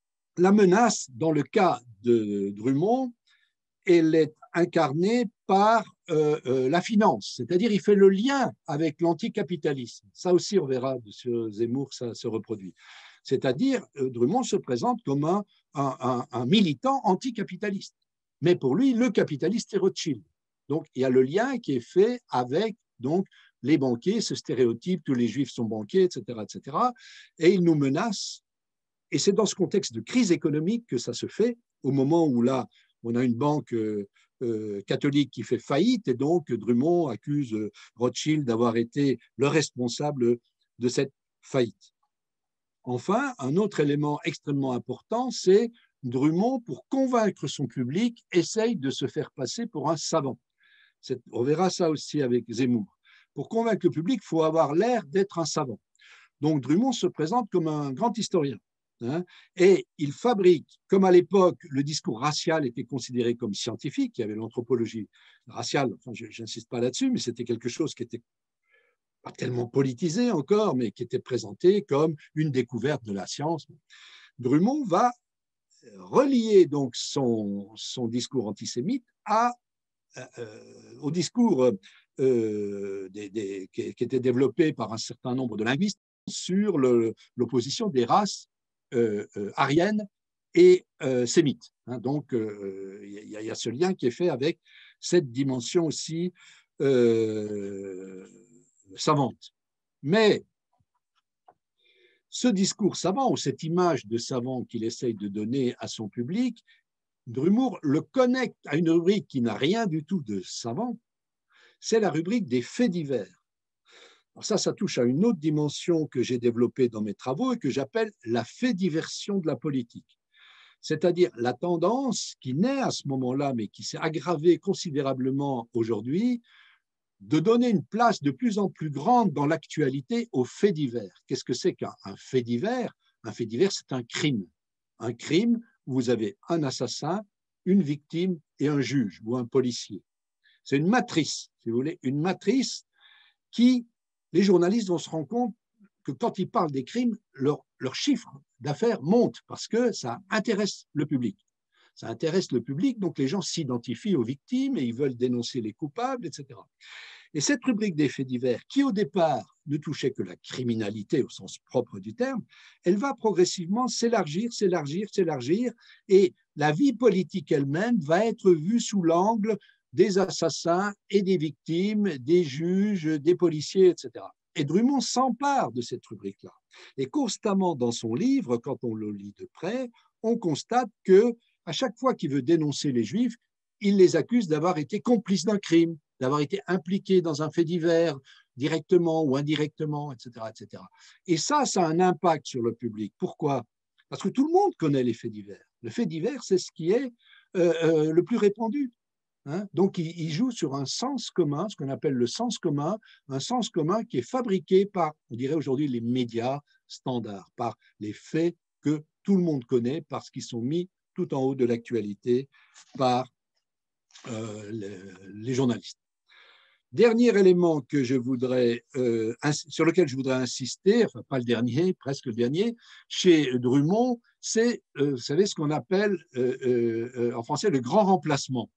la menace, dans le cas de Drummond, elle est incarnée par euh, euh, la finance, c'est-à-dire il fait le lien avec l'anticapitalisme. Ça aussi, on verra sur Zemmour, ça se reproduit. C'est-à-dire, euh, Drummond se présente comme un, un, un, un militant anticapitaliste. Mais pour lui, le capitaliste est Rothschild. Donc, il y a le lien qui est fait avec donc, les banquiers, ce stéréotype, tous les juifs sont banquiers, et cetera, et cetera. Et il nous menace. Et c'est dans ce contexte de crise économique que ça se fait, au moment où là, on a une banque euh, euh, catholique qui fait faillite, et donc Drummond accuse euh, Rothschild d'avoir été le responsable de cette faillite. Enfin, un autre élément extrêmement important, c'est Drummond, pour convaincre son public, essaye de se faire passer pour un savant. On verra ça aussi avec Zemmour. Pour convaincre le public, il faut avoir l'air d'être un savant. Donc Drummond se présente comme un grand historien. Hein, et il fabrique, comme à l'époque, le discours racial était considéré comme scientifique, il y avait l'anthropologie raciale, enfin, je n'insiste pas là-dessus, mais c'était quelque chose qui était pas tellement politisé encore, mais qui était présenté comme une découverte de la science. Drummond va relier donc son, son discours antisémite à, euh, au discours euh, des, des, qui, qui était développé par un certain nombre de linguistes sur l'opposition des races Euh, euh, arienne et euh, sémite. Hein, donc, il euh, y, y a ce lien qui est fait avec cette dimension aussi euh, savante. Mais ce discours savant, ou cette image de savant qu'il essaye de donner à son public, Drummond le connecte à une rubrique qui n'a rien du tout de savant, c'est la rubrique des faits divers. Alors ça, ça touche à une autre dimension que j'ai développée dans mes travaux et que j'appelle la fait-diversion de la politique. C'est-à-dire la tendance qui naît à ce moment-là, mais qui s'est aggravée considérablement aujourd'hui, de donner une place de plus en plus grande dans l'actualité aux faits divers. Qu'est-ce que c'est qu'un fait divers? Un fait divers, c'est un crime. Un crime où vous avez un assassin, une victime et un juge ou un policier. C'est une matrice, si vous voulez, une matrice qui, les journalistes vont se rendre compte que quand ils parlent des crimes, leur, leur chiffre d'affaires monte parce que ça intéresse le public. Ça intéresse le public, donc les gens s'identifient aux victimes et ils veulent dénoncer les coupables, et cetera. Et cette rubrique des faits divers, qui au départ ne touchait que la criminalité au sens propre du terme, elle va progressivement s'élargir, s'élargir, s'élargir, et la vie politique elle-même va être vue sous l'angle des assassins et des victimes, des juges, des policiers, et cetera. Et Drummond s'empare de cette rubrique-là. Et constamment dans son livre, quand on le lit de près, on constate que à chaque fois qu'il veut dénoncer les Juifs, il les accuse d'avoir été complices d'un crime, d'avoir été impliqués dans un fait divers, directement ou indirectement, et cetera, et cetera. Et ça, ça a un impact sur le public. Pourquoi? Parce que tout le monde connaît les faits divers. Le fait divers, c'est ce qui est euh, euh, le plus répandu. Hein, donc, il, il joue sur un sens commun, ce qu'on appelle le sens commun, un sens commun qui est fabriqué par, on dirait aujourd'hui, les médias standards, par les faits que tout le monde connaît, parce qu'ils sont mis tout en haut de l'actualité par euh, les, les journalistes. Dernier élément que je voudrais, euh, sur lequel je voudrais insister, enfin pas le dernier, presque le dernier, chez Drummond, c'est, euh, vous savez, ce qu'on appelle euh, euh, en français le grand remplacement.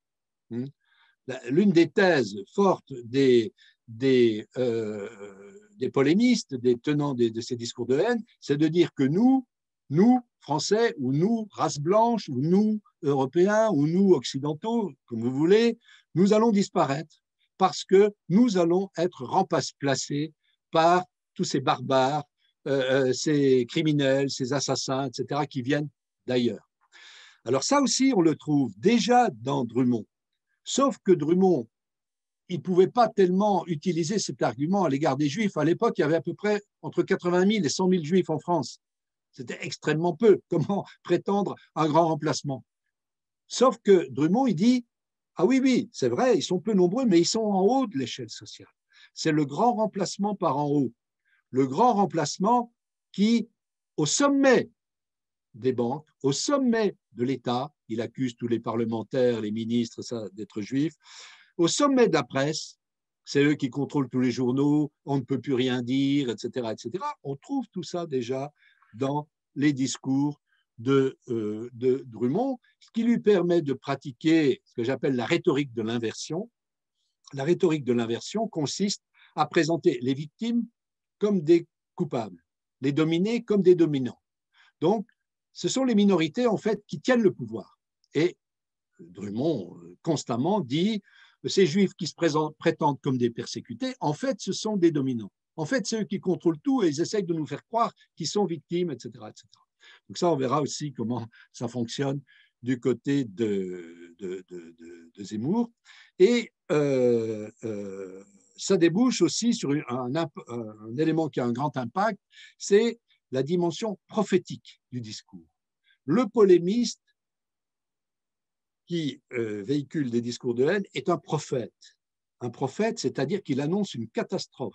L'une des thèses fortes des, des, euh, des polémistes, des tenants de, de ces discours de haine, c'est de dire que nous, nous, Français, ou nous, race blanche, ou nous, Européens, ou nous, Occidentaux, comme vous voulez, nous allons disparaître parce que nous allons être remplacés par tous ces barbares, euh, ces criminels, ces assassins, et cetera, qui viennent d'ailleurs. Alors ça aussi, on le trouve déjà dans Drummond. Sauf que Drummond, il ne pouvait pas tellement utiliser cet argument à l'égard des Juifs. À l'époque, il y avait à peu près entre quatre-vingt mille et cent mille Juifs en France. C'était extrêmement peu. Comment prétendre un grand remplacement? Sauf que Drummond, il dit, ah oui, oui, c'est vrai, ils sont peu nombreux, mais ils sont en haut de l'échelle sociale. C'est le grand remplacement par en haut. Le grand remplacement qui, au sommet des banques, au sommet de l'État, il accuse tous les parlementaires, les ministres d'être juifs, au sommet de la presse, c'est eux qui contrôlent tous les journaux, on ne peut plus rien dire, et cetera, et cetera. On trouve tout ça déjà dans les discours de, euh, de Drummond, ce qui lui permet de pratiquer ce que j'appelle la rhétorique de l'inversion. La rhétorique de l'inversion consiste à présenter les victimes comme des coupables, les dominés comme des dominants. Donc, ce sont les minorités, en fait, qui tiennent le pouvoir. Et Drummond, constamment, dit que ces juifs qui se présentent, prétendent comme des persécutés, en fait, ce sont des dominants. En fait, c'est eux qui contrôlent tout et ils essayent de nous faire croire qu'ils sont victimes, et cetera, et cetera. Donc ça, on verra aussi comment ça fonctionne du côté de, de, de, de, de Zemmour. Et euh, euh, ça débouche aussi sur un, un, un élément qui a un grand impact, c'est la dimension prophétique du discours. Le polémiste qui euh, véhicule des discours de haine est un prophète. Un prophète, c'est-à-dire qu'il annonce une catastrophe.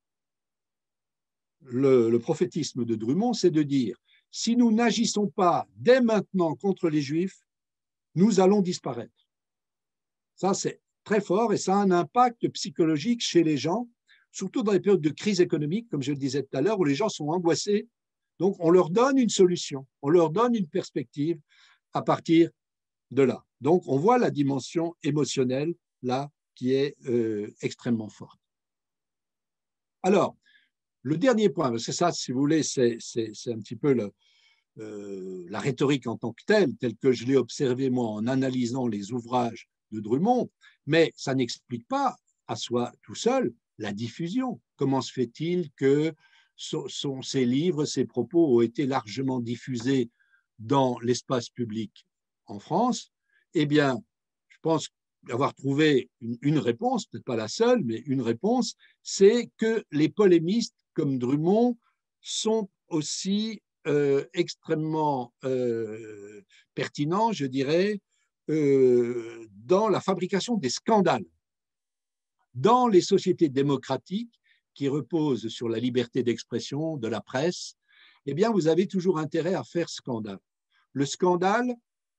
Le, le prophétisme de Drummond, c'est de dire, si nous n'agissons pas dès maintenant contre les Juifs, nous allons disparaître. Ça, c'est très fort et ça a un impact psychologique chez les gens, surtout dans les périodes de crise économique, comme je le disais tout à l'heure, où les gens sont angoissés. Donc, on leur donne une solution, on leur donne une perspective à partir de là. Donc, on voit la dimension émotionnelle, là, qui est euh, extrêmement forte. Alors, le dernier point, c'est ça, si vous voulez, c'est un petit peu le, euh, la rhétorique en tant que telle, telle que je l'ai observée, moi, en analysant les ouvrages de Drummond, mais ça n'explique pas à soi tout seul la diffusion. Comment se fait-il que son, son, ses livres, ses propos ont été largement diffusés dans l'espace public en France? Eh bien, je pense avoir trouvé une, une réponse, peut-être pas la seule, mais une réponse, c'est que les polémistes comme Drummond sont aussi euh, extrêmement euh, pertinents, je dirais, euh, dans la fabrication des scandales. Dans les sociétés démocratiques qui reposent sur la liberté d'expression de la presse, eh bien, vous avez toujours intérêt à faire scandale. Le scandale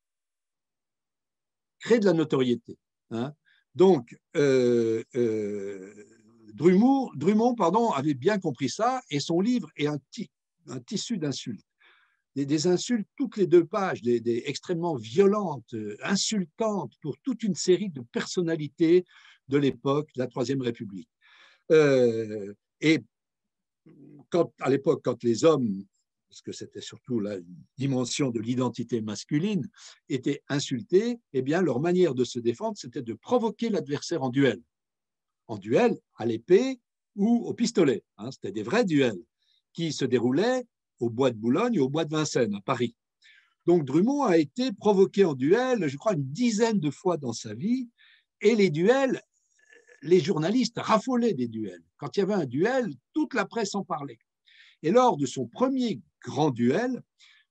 crée de la notoriété. Hein. Donc, euh, euh, Drummond, Drummond pardon, avait bien compris ça et son livre est un, un tissu d'insultes. Des, des insultes toutes les deux pages, des, des extrêmement violentes, euh, insultantes pour toute une série de personnalités de l'époque de la Troisième République. Euh, et quand, à l'époque, quand les hommes, parce que c'était surtout la dimension de l'identité masculine, étaient insultés, eh bien, leur manière de se défendre, c'était de provoquer l'adversaire en duel. En duel, à l'épée ou au pistolet. Hein, c'était des vrais duels qui se déroulaient au bois de Boulogne et au bois de Vincennes, à Paris. Donc, Drummond a été provoqué en duel, je crois, une dizaine de fois dans sa vie, et les duels, les journalistes raffolaient des duels. Quand il y avait un duel, toute la presse en parlait. Et lors de son premier grand duel,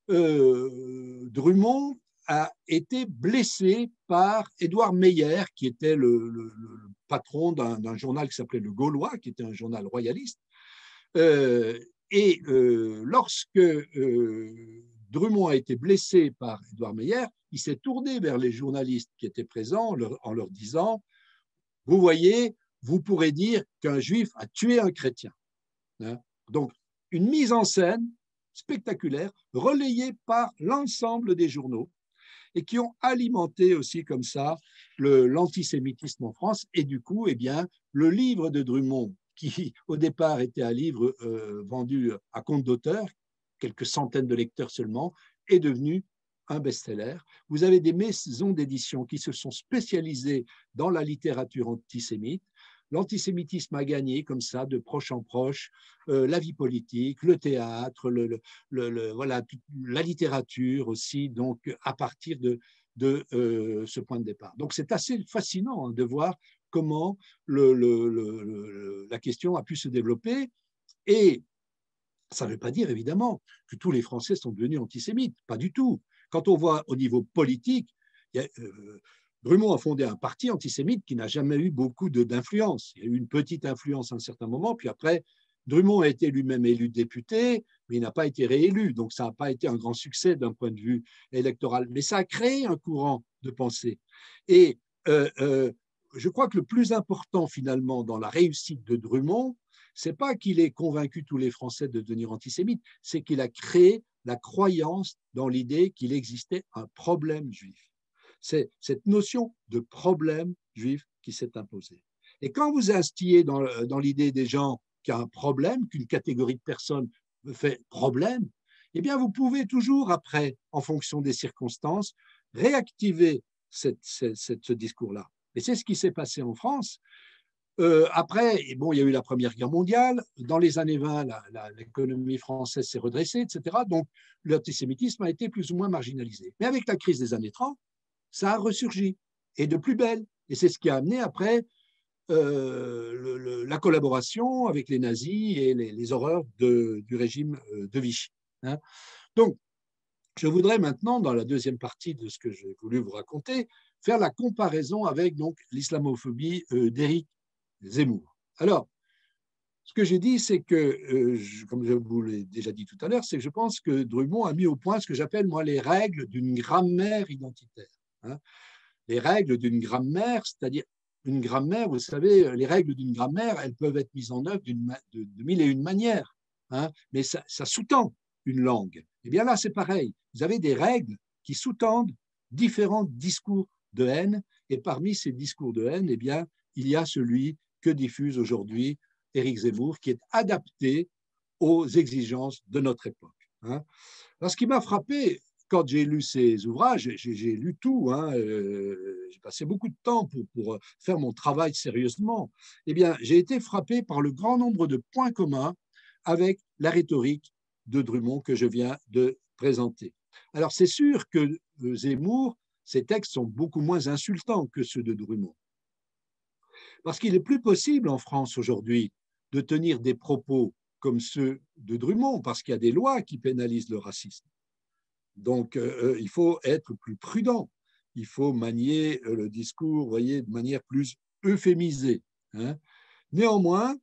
euh, Drummond a été blessé par Édouard Meyer, qui était le, le, le patron d'un journal qui s'appelait Le Gaulois, qui était un journal royaliste. Euh, et euh, lorsque euh, Drummond a été blessé par Édouard Meyer, il s'est tourné vers les journalistes qui étaient présents leur, en leur disant « Vous voyez, vous pourrez dire qu'un juif a tué un chrétien. Hein » Donc, une mise en scène spectaculaire, relayée par l'ensemble des journaux et qui ont alimenté aussi comme ça l'antisémitisme en France. Et du coup, eh bien, le livre de Drummond, qui au départ était un livre euh, vendu à compte d'auteur, quelques centaines de lecteurs seulement, est devenu un best-seller. Vous avez des maisons d'édition qui se sont spécialisées dans la littérature antisémite. L'antisémitisme a gagné comme ça, de proche en proche, euh, la vie politique, le théâtre, le, le, le, le, voilà, la littérature aussi, donc à partir de, de euh, ce point de départ. Donc c'est assez fascinant hein, de voir comment le, le, le, le, la question a pu se développer. Et ça ne veut pas dire évidemment que tous les Français sont devenus antisémites, pas du tout. Quand on voit au niveau politique, il y a, euh, Drummond a fondé un parti antisémite qui n'a jamais eu beaucoup d'influence. Il y a eu une petite influence à un certain moment, puis après, Drummond a été lui-même élu député, mais il n'a pas été réélu, donc ça n'a pas été un grand succès d'un point de vue électoral. Mais ça a créé un courant de pensée. Et euh, euh, je crois que le plus important finalement dans la réussite de Drummond, c'est pas qu'il ait convaincu tous les Français de devenir antisémites, c'est qu'il a créé la croyance dans l'idée qu'il existait un problème juif. C'est cette notion de problème juif qui s'est imposée. Et quand vous instillez dans, dans l'idée des gens qu'il y a un problème, qu'une catégorie de personnes fait problème, eh bien, vous pouvez toujours, après, en fonction des circonstances, réactiver cette, cette, cette, ce discours-là. Et c'est ce qui s'est passé en France. Euh, après, bon, il y a eu la Première Guerre mondiale. Dans les années vingt, l'économie française s'est redressée, et cetera. Donc, l'antisémitisme a été plus ou moins marginalisé. Mais avec la crise des années trente, ça a ressurgi, et de plus belle. Et c'est ce qui a amené après euh, le, le, la collaboration avec les nazis et les, les horreurs de, du régime de Vichy. Hein. Donc, je voudrais maintenant, dans la deuxième partie de ce que j'ai voulu vous raconter, faire la comparaison avec donc l'islamophobie euh, d'Éric Zemmour. Alors, ce que j'ai dit, c'est que, euh, je, comme je vous l'ai déjà dit tout à l'heure, c'est que je pense que Drummond a mis au point ce que j'appelle, moi, les règles d'une grammaire identitaire. Hein. Les règles d'une grammaire, c'est-à-dire une grammaire, vous savez, les règles d'une grammaire, elles peuvent être mises en œuvre de, de mille et une manières, hein, mais ça, ça sous-tend une langue. Eh bien là, c'est pareil. Vous avez des règles qui sous-tendent différents discours de haine, et parmi ces discours de haine, eh bien, il y a celui que diffuse aujourd'hui Éric Zemmour, qui est adapté aux exigences de notre époque. Hein. Alors, ce qui m'a frappé, quand j'ai lu ces ouvrages, j'ai lu tout, hein, euh, j'ai passé beaucoup de temps pour, pour faire mon travail sérieusement, eh bien, j'ai été frappé par le grand nombre de points communs avec la rhétorique de Drummond que je viens de présenter. Alors, c'est sûr que Zemmour, ses textes sont beaucoup moins insultants que ceux de Drummond. Parce qu'il est plus possible en France aujourd'hui de tenir des propos comme ceux de Drummond, parce qu'il y a des lois qui pénalisent le racisme. Donc, euh, il faut être plus prudent. Il faut manier le discours, vous voyez, de manière plus euphémisée. Hein. Néanmoins,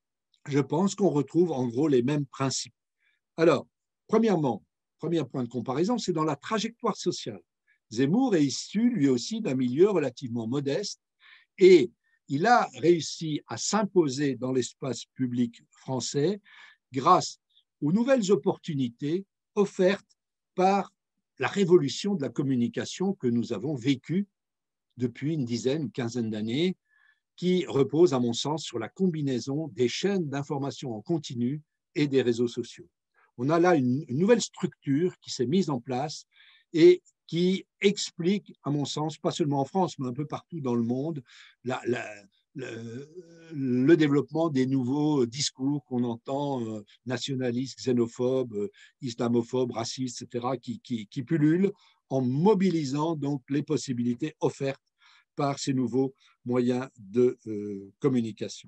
je pense qu'on retrouve en gros les mêmes principes. Alors, premièrement, premier point de comparaison, c'est dans la trajectoire sociale. Zemmour est issu, lui aussi, d'un milieu relativement modeste et il a réussi à s'imposer dans l'espace public français grâce aux nouvelles opportunités offertes par la révolution de la communication que nous avons vécue depuis une dizaine, une quinzaine d'années, qui repose, à mon sens, sur la combinaison des chaînes d'information en continu et des réseaux sociaux. On a là une, une nouvelle structure qui s'est mise en place et qui explique, à mon sens, pas seulement en France, mais un peu partout dans le monde, la, la, le, le développement des nouveaux discours qu'on entend, euh, nationalistes, xénophobes, euh, islamophobes, racistes, et cetera, qui, qui, qui pullulent en mobilisant donc les possibilités offertes par ces nouveaux moyens de euh, communication.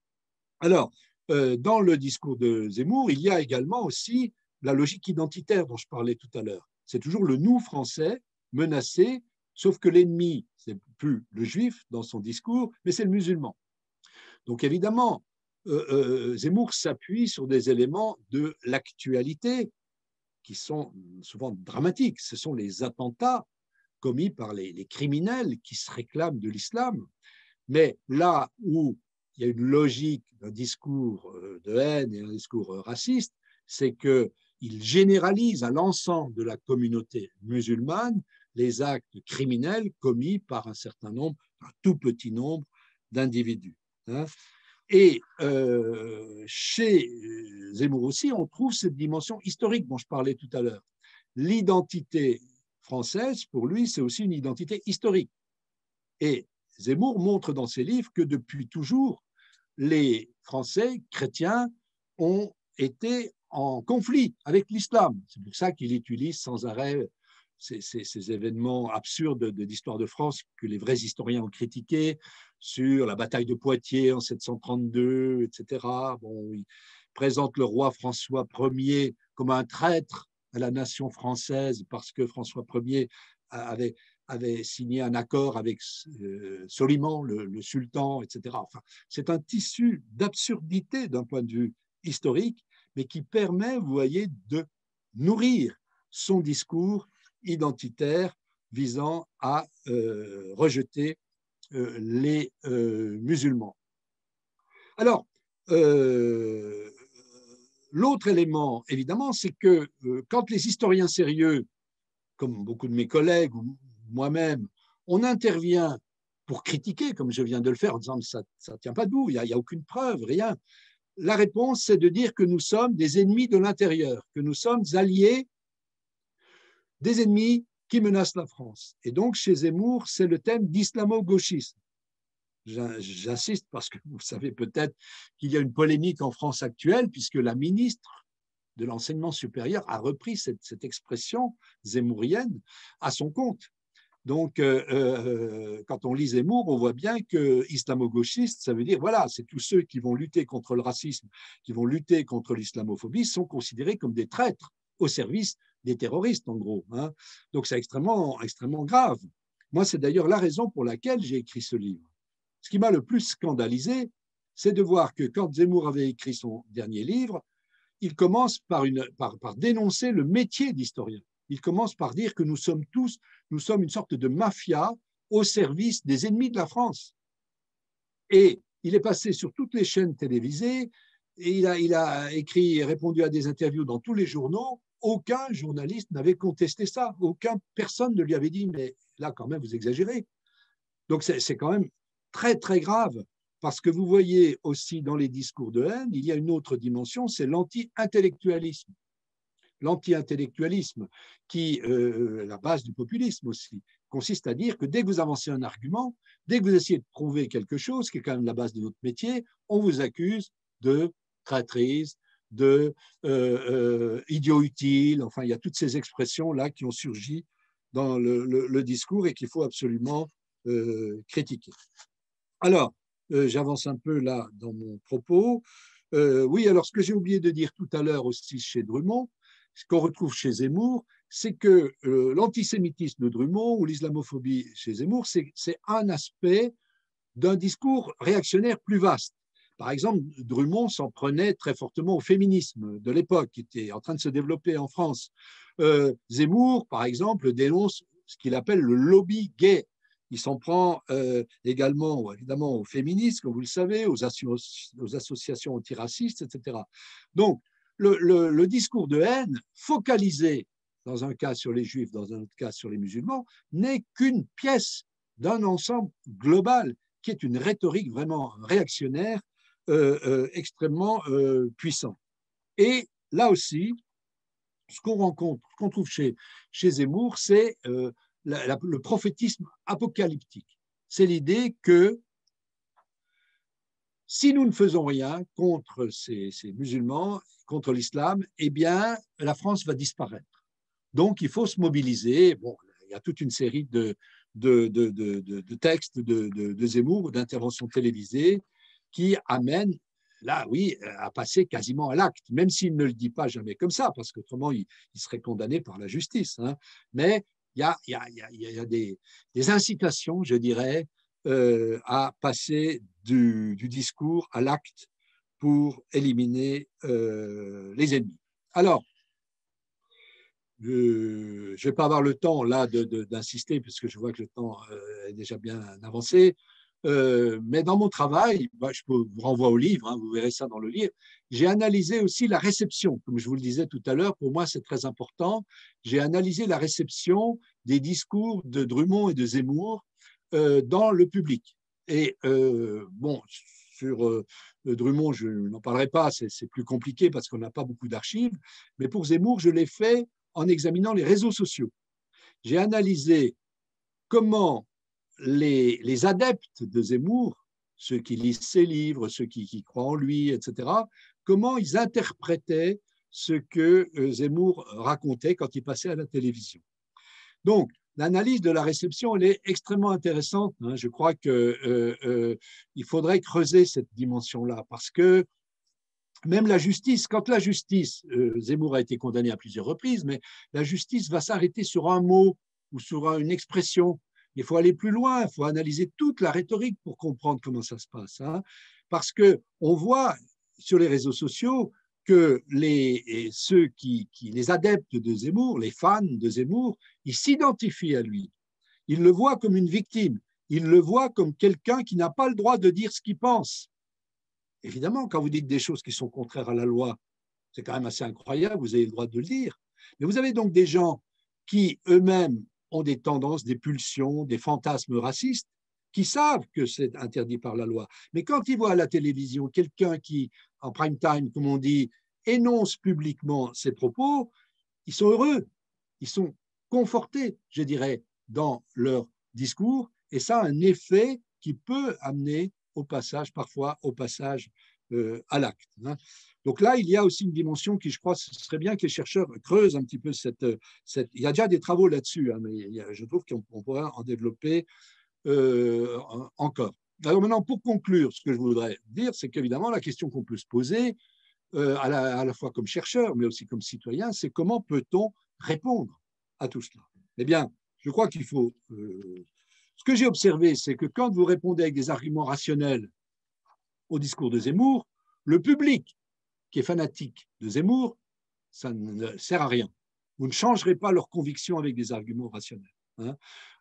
Alors, euh, dans le discours de Zemmour, il y a également aussi la logique identitaire dont je parlais tout à l'heure. C'est toujours le nous français menacé, sauf que l'ennemi, c'est plus le juif dans son discours, mais c'est le musulman. Donc évidemment, euh, euh, Zemmour s'appuie sur des éléments de l'actualité qui sont souvent dramatiques. Ce sont les attentats commis par les, les criminels qui se réclament de l'islam. Mais là où il y a une logique d'un discours de haine et un discours raciste, c'est qu'il généralise à l'ensemble de la communauté musulmane les actes criminels commis par un certain nombre, un tout petit nombre d'individus. Hein. Et euh, chez Zemmour aussi, on trouve cette dimension historique dont je parlais tout à l'heure. L'identité française, pour lui, c'est aussi une identité historique. Et Zemmour montre dans ses livres que depuis toujours, les Français chrétiens ont été en conflit avec l'islam. C'est pour ça qu'il utilise sans arrêt ces, ces, ces événements absurdes de l'histoire de France que les vrais historiens ont critiqués, sur la bataille de Poitiers en sept cent trente-deux, et cetera. Bon, il présente le roi François Ier comme un traître à la nation française parce que François Ier avait avait signé un accord avec euh, Soliman, le, le sultan, et cetera. Enfin, c'est un tissu d'absurdité d'un point de vue historique, mais qui permet, vous voyez, de nourrir son discours identitaire visant à euh, rejeter euh, les euh, musulmans. Alors, euh, l'autre élément, évidemment, c'est que euh, quand les historiens sérieux, comme beaucoup de mes collègues ou moi-même, on intervient pour critiquer, comme je viens de le faire, en disant que ça ne tient pas debout, il n'y a, a aucune preuve, rien. la réponse, c'est de dire que nous sommes des ennemis de l'intérieur, que nous sommes alliés des ennemis qui menacent la France. Et donc, chez Zemmour, c'est le thème d'islamo-gauchisme. J'insiste parce que vous savez peut-être qu'il y a une polémique en France actuelle, puisque la ministre de l'enseignement supérieur a repris cette, cette expression zémourienne à son compte. Donc, euh, euh, quand on lit Zemmour, on voit bien que islamo-gauchiste, ça veut dire, voilà, c'est tous ceux qui vont lutter contre le racisme, qui vont lutter contre l'islamophobie, sont considérés comme des traîtres au service des terroristes, en gros. Hein. Donc, c'est extrêmement, extrêmement grave. Moi, c'est d'ailleurs la raison pour laquelle j'ai écrit ce livre. Ce qui m'a le plus scandalisé, c'est de voir que quand Zemmour avait écrit son dernier livre, il commence par, une, par, par dénoncer le métier d'historien. Il commence par dire que nous sommes tous, nous sommes une sorte de mafia au service des ennemis de la France. Et il est passé sur toutes les chaînes télévisées, et il a, il a écrit et répondu à des interviews dans tous les journaux. Aucun journaliste n'avait contesté ça. Aucun, personne ne lui avait dit, mais là, quand même, vous exagérez. Donc, c'est quand même très, très grave. Parce que vous voyez aussi dans les discours de haine, il y a une autre dimension, c'est l'anti-intellectualisme. L'anti-intellectualisme, qui est euh, la base du populisme aussi, consiste à dire que dès que vous avancez un argument, dès que vous essayez de prouver quelque chose, qui est quand même la base de notre métier, on vous accuse de traîtrise, de euh, euh, idiot utile, enfin il y a toutes ces expressions-là qui ont surgi dans le, le, le discours et qu'il faut absolument euh, critiquer. Alors, euh, j'avance un peu là dans mon propos. Euh, oui, alors ce que j'ai oublié de dire tout à l'heure aussi chez Drummond, ce qu'on retrouve chez Zemmour, c'est que euh, l'antisémitisme de Drummond ou l'islamophobie chez Zemmour, c'est un aspect d'un discours réactionnaire plus vaste. Par exemple, Drummond s'en prenait très fortement au féminisme de l'époque, qui était en train de se développer en France. Euh, Zemmour, par exemple, dénonce ce qu'il appelle le lobby gay. Il s'en prend euh, également, évidemment, aux féministes, comme vous le savez, aux, asso aux associations antiracistes, et cetera. Donc, le, le, le discours de haine, focalisé dans un cas sur les juifs, dans un autre cas sur les musulmans, n'est qu'une pièce d'un ensemble global qui est une rhétorique vraiment réactionnaire, euh, euh, extrêmement euh, puissante. Et là aussi, ce qu'on rencontre, ce qu'on trouve chez, chez Zemmour, c'est euh, la, la, le prophétisme apocalyptique. C'est l'idée que si nous ne faisons rien contre ces, ces musulmans, contre l'islam, eh bien, la France va disparaître. Donc, il faut se mobiliser. Bon, il y a toute une série de, de, de, de, de, de textes de, de, de Zemmour, d'interventions télévisées, qui amènent, là, oui, à passer quasiment à l'acte, même s'il ne le dit pas jamais comme ça, parce qu'autrement, il, il serait condamné par la justice. Hein. Mais il y a, il y a, il y a, il y a des, des incitations, je dirais, euh, à passer du, du discours à l'acte pour éliminer euh, les ennemis. Alors, je ne vais pas avoir le temps là d'insister, puisque je vois que le temps euh, est déjà bien avancé. Euh, mais dans mon travail, bah, je vous renvoie au livre, hein, vous verrez ça dans le livre, j'ai analysé aussi la réception. Comme je vous le disais tout à l'heure, pour moi c'est très important. J'ai analysé la réception des discours de Drummond et de Zemmour euh, dans le public. Et euh, bon, sur euh, Drummond, je n'en parlerai pas, c'est plus compliqué parce qu'on n'a pas beaucoup d'archives, mais pour Zemmour, je l'ai fait en examinant les réseaux sociaux. J'ai analysé comment les, les adeptes de Zemmour, ceux qui lisent ses livres, ceux qui, qui croient en lui, et cetera, comment ils interprétaient ce que Zemmour racontait quand il passait à la télévision. Donc, l'analyse de la réception, elle est extrêmement intéressante. Hein. Je crois qu'il euh, euh, faudrait creuser cette dimension-là parce que même la justice, quand la justice, euh, Zemmour a été condamné à plusieurs reprises, mais la justice va s'arrêter sur un mot ou sur une expression. Il faut aller plus loin, il faut analyser toute la rhétorique pour comprendre comment ça se passe. Hein. Parce qu'on voit sur les réseaux sociaux que les, ceux qui, qui, les adeptes de Zemmour, les fans de Zemmour, ils s'identifient à lui. Ils le voient comme une victime. Ils le voient comme quelqu'un qui n'a pas le droit de dire ce qu'il pense. Évidemment, quand vous dites des choses qui sont contraires à la loi, c'est quand même assez incroyable, vous avez le droit de le dire. Mais vous avez donc des gens qui eux-mêmes ont des tendances, des pulsions, des fantasmes racistes, qui savent que c'est interdit par la loi. Mais quand ils voient à la télévision quelqu'un qui, en prime time, comme on dit, énonce publiquement ses propos, ils sont heureux, ils sont confortés, je dirais, dans leur discours, et ça a un effet qui peut amener au passage, parfois au passage euh, à l'acte. Hein. Donc là, il y a aussi une dimension qui, je crois, ce serait bien que les chercheurs creusent un petit peu cette... cette... Il y a déjà des travaux là-dessus, hein, mais il y a, je trouve qu'on pourrait en développer euh, encore. Alors maintenant, pour conclure, ce que je voudrais dire, c'est qu'évidemment, la question qu'on peut se poser, euh, à, la, à la fois comme chercheur, mais aussi comme citoyen, c'est comment peut-on répondre à tout cela? Eh bien, je crois qu'il faut... Euh, ce que j'ai observé, c'est que quand vous répondez avec des arguments rationnels au discours de Zemmour, le public qui est fanatique de Zemmour, ça ne sert à rien. Vous ne changerez pas leurs convictions avec des arguments rationnels. Hein.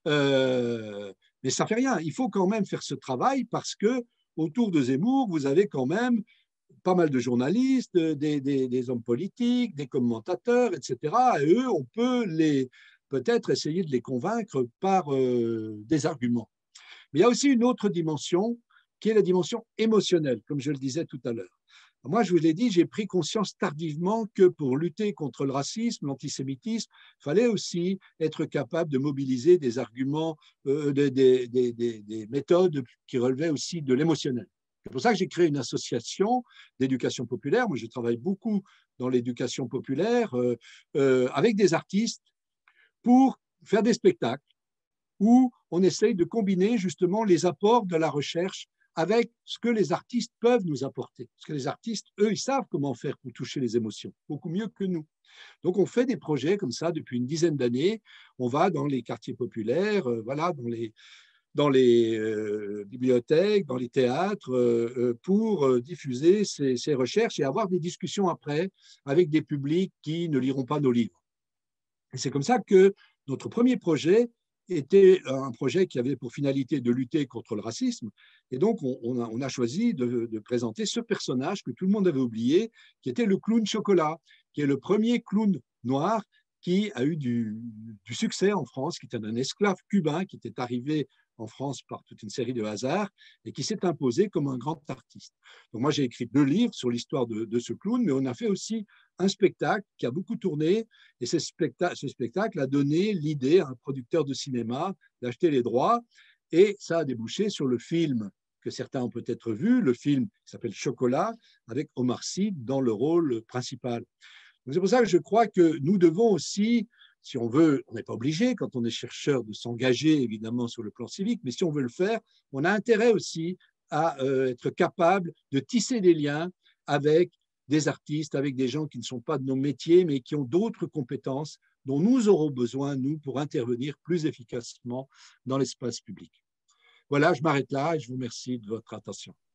Euh, mais ça ne fait rien. Il faut quand même faire ce travail parce que autour de Zemmour, vous avez quand même pas mal de journalistes, des, des, des hommes politiques, des commentateurs, et cetera. Et eux, on peut les peut-être essayer de les convaincre par euh, des arguments. Mais il y a aussi une autre dimension qui est la dimension émotionnelle, comme je le disais tout à l'heure. Moi, je vous l'ai dit, j'ai pris conscience tardivement que pour lutter contre le racisme, l'antisémitisme, il fallait aussi être capable de mobiliser des arguments, euh, des, des, des, des méthodes qui relevaient aussi de l'émotionnel. C'est pour ça que j'ai créé une association d'éducation populaire. Moi, je travaille beaucoup dans l'éducation populaire euh, euh, avec des artistes pour faire des spectacles où on essaye de combiner justement les apports de la recherche avec ce que les artistes peuvent nous apporter. Parce que les artistes, eux, ils savent comment faire pour toucher les émotions, beaucoup mieux que nous. Donc, on fait des projets comme ça depuis une dizaine d'années. On va dans les quartiers populaires, euh, voilà, dans les, dans les euh, bibliothèques, dans les théâtres, euh, pour euh, diffuser ces, ces recherches et avoir des discussions après avec des publics qui ne liront pas nos livres. Et c'est comme ça que notre premier projet était un projet qui avait pour finalité de lutter contre le racisme. Et donc, on, on, a, on a, choisi de, de présenter ce personnage que tout le monde avait oublié, qui était le clown Chocolat, qui est le premier clown noir qui a eu du, du succès en France, qui était un esclave cubain qui était arrivé en France par toute une série de hasards et qui s'est imposé comme un grand artiste. Donc moi, j'ai écrit deux livres sur l'histoire de, de ce clown, mais on a fait aussi un spectacle qui a beaucoup tourné et ce spectacle, ce spectacle a donné l'idée à un producteur de cinéma d'acheter les droits et ça a débouché sur le film que certains ont peut-être vu, le film qui s'appelle Chocolat avec Omar Sy dans le rôle principal. C'est pour ça que je crois que nous devons aussi, si on veut, on n'est pas obligé quand on est chercheur de s'engager évidemment sur le plan civique, mais si on veut le faire, on a intérêt aussi à euh, être capable de tisser des liens avec des artistes, avec des gens qui ne sont pas de nos métiers, mais qui ont d'autres compétences dont nous aurons besoin, nous, pour intervenir plus efficacement dans l'espace public. Voilà, je m'arrête là et je vous remercie de votre attention.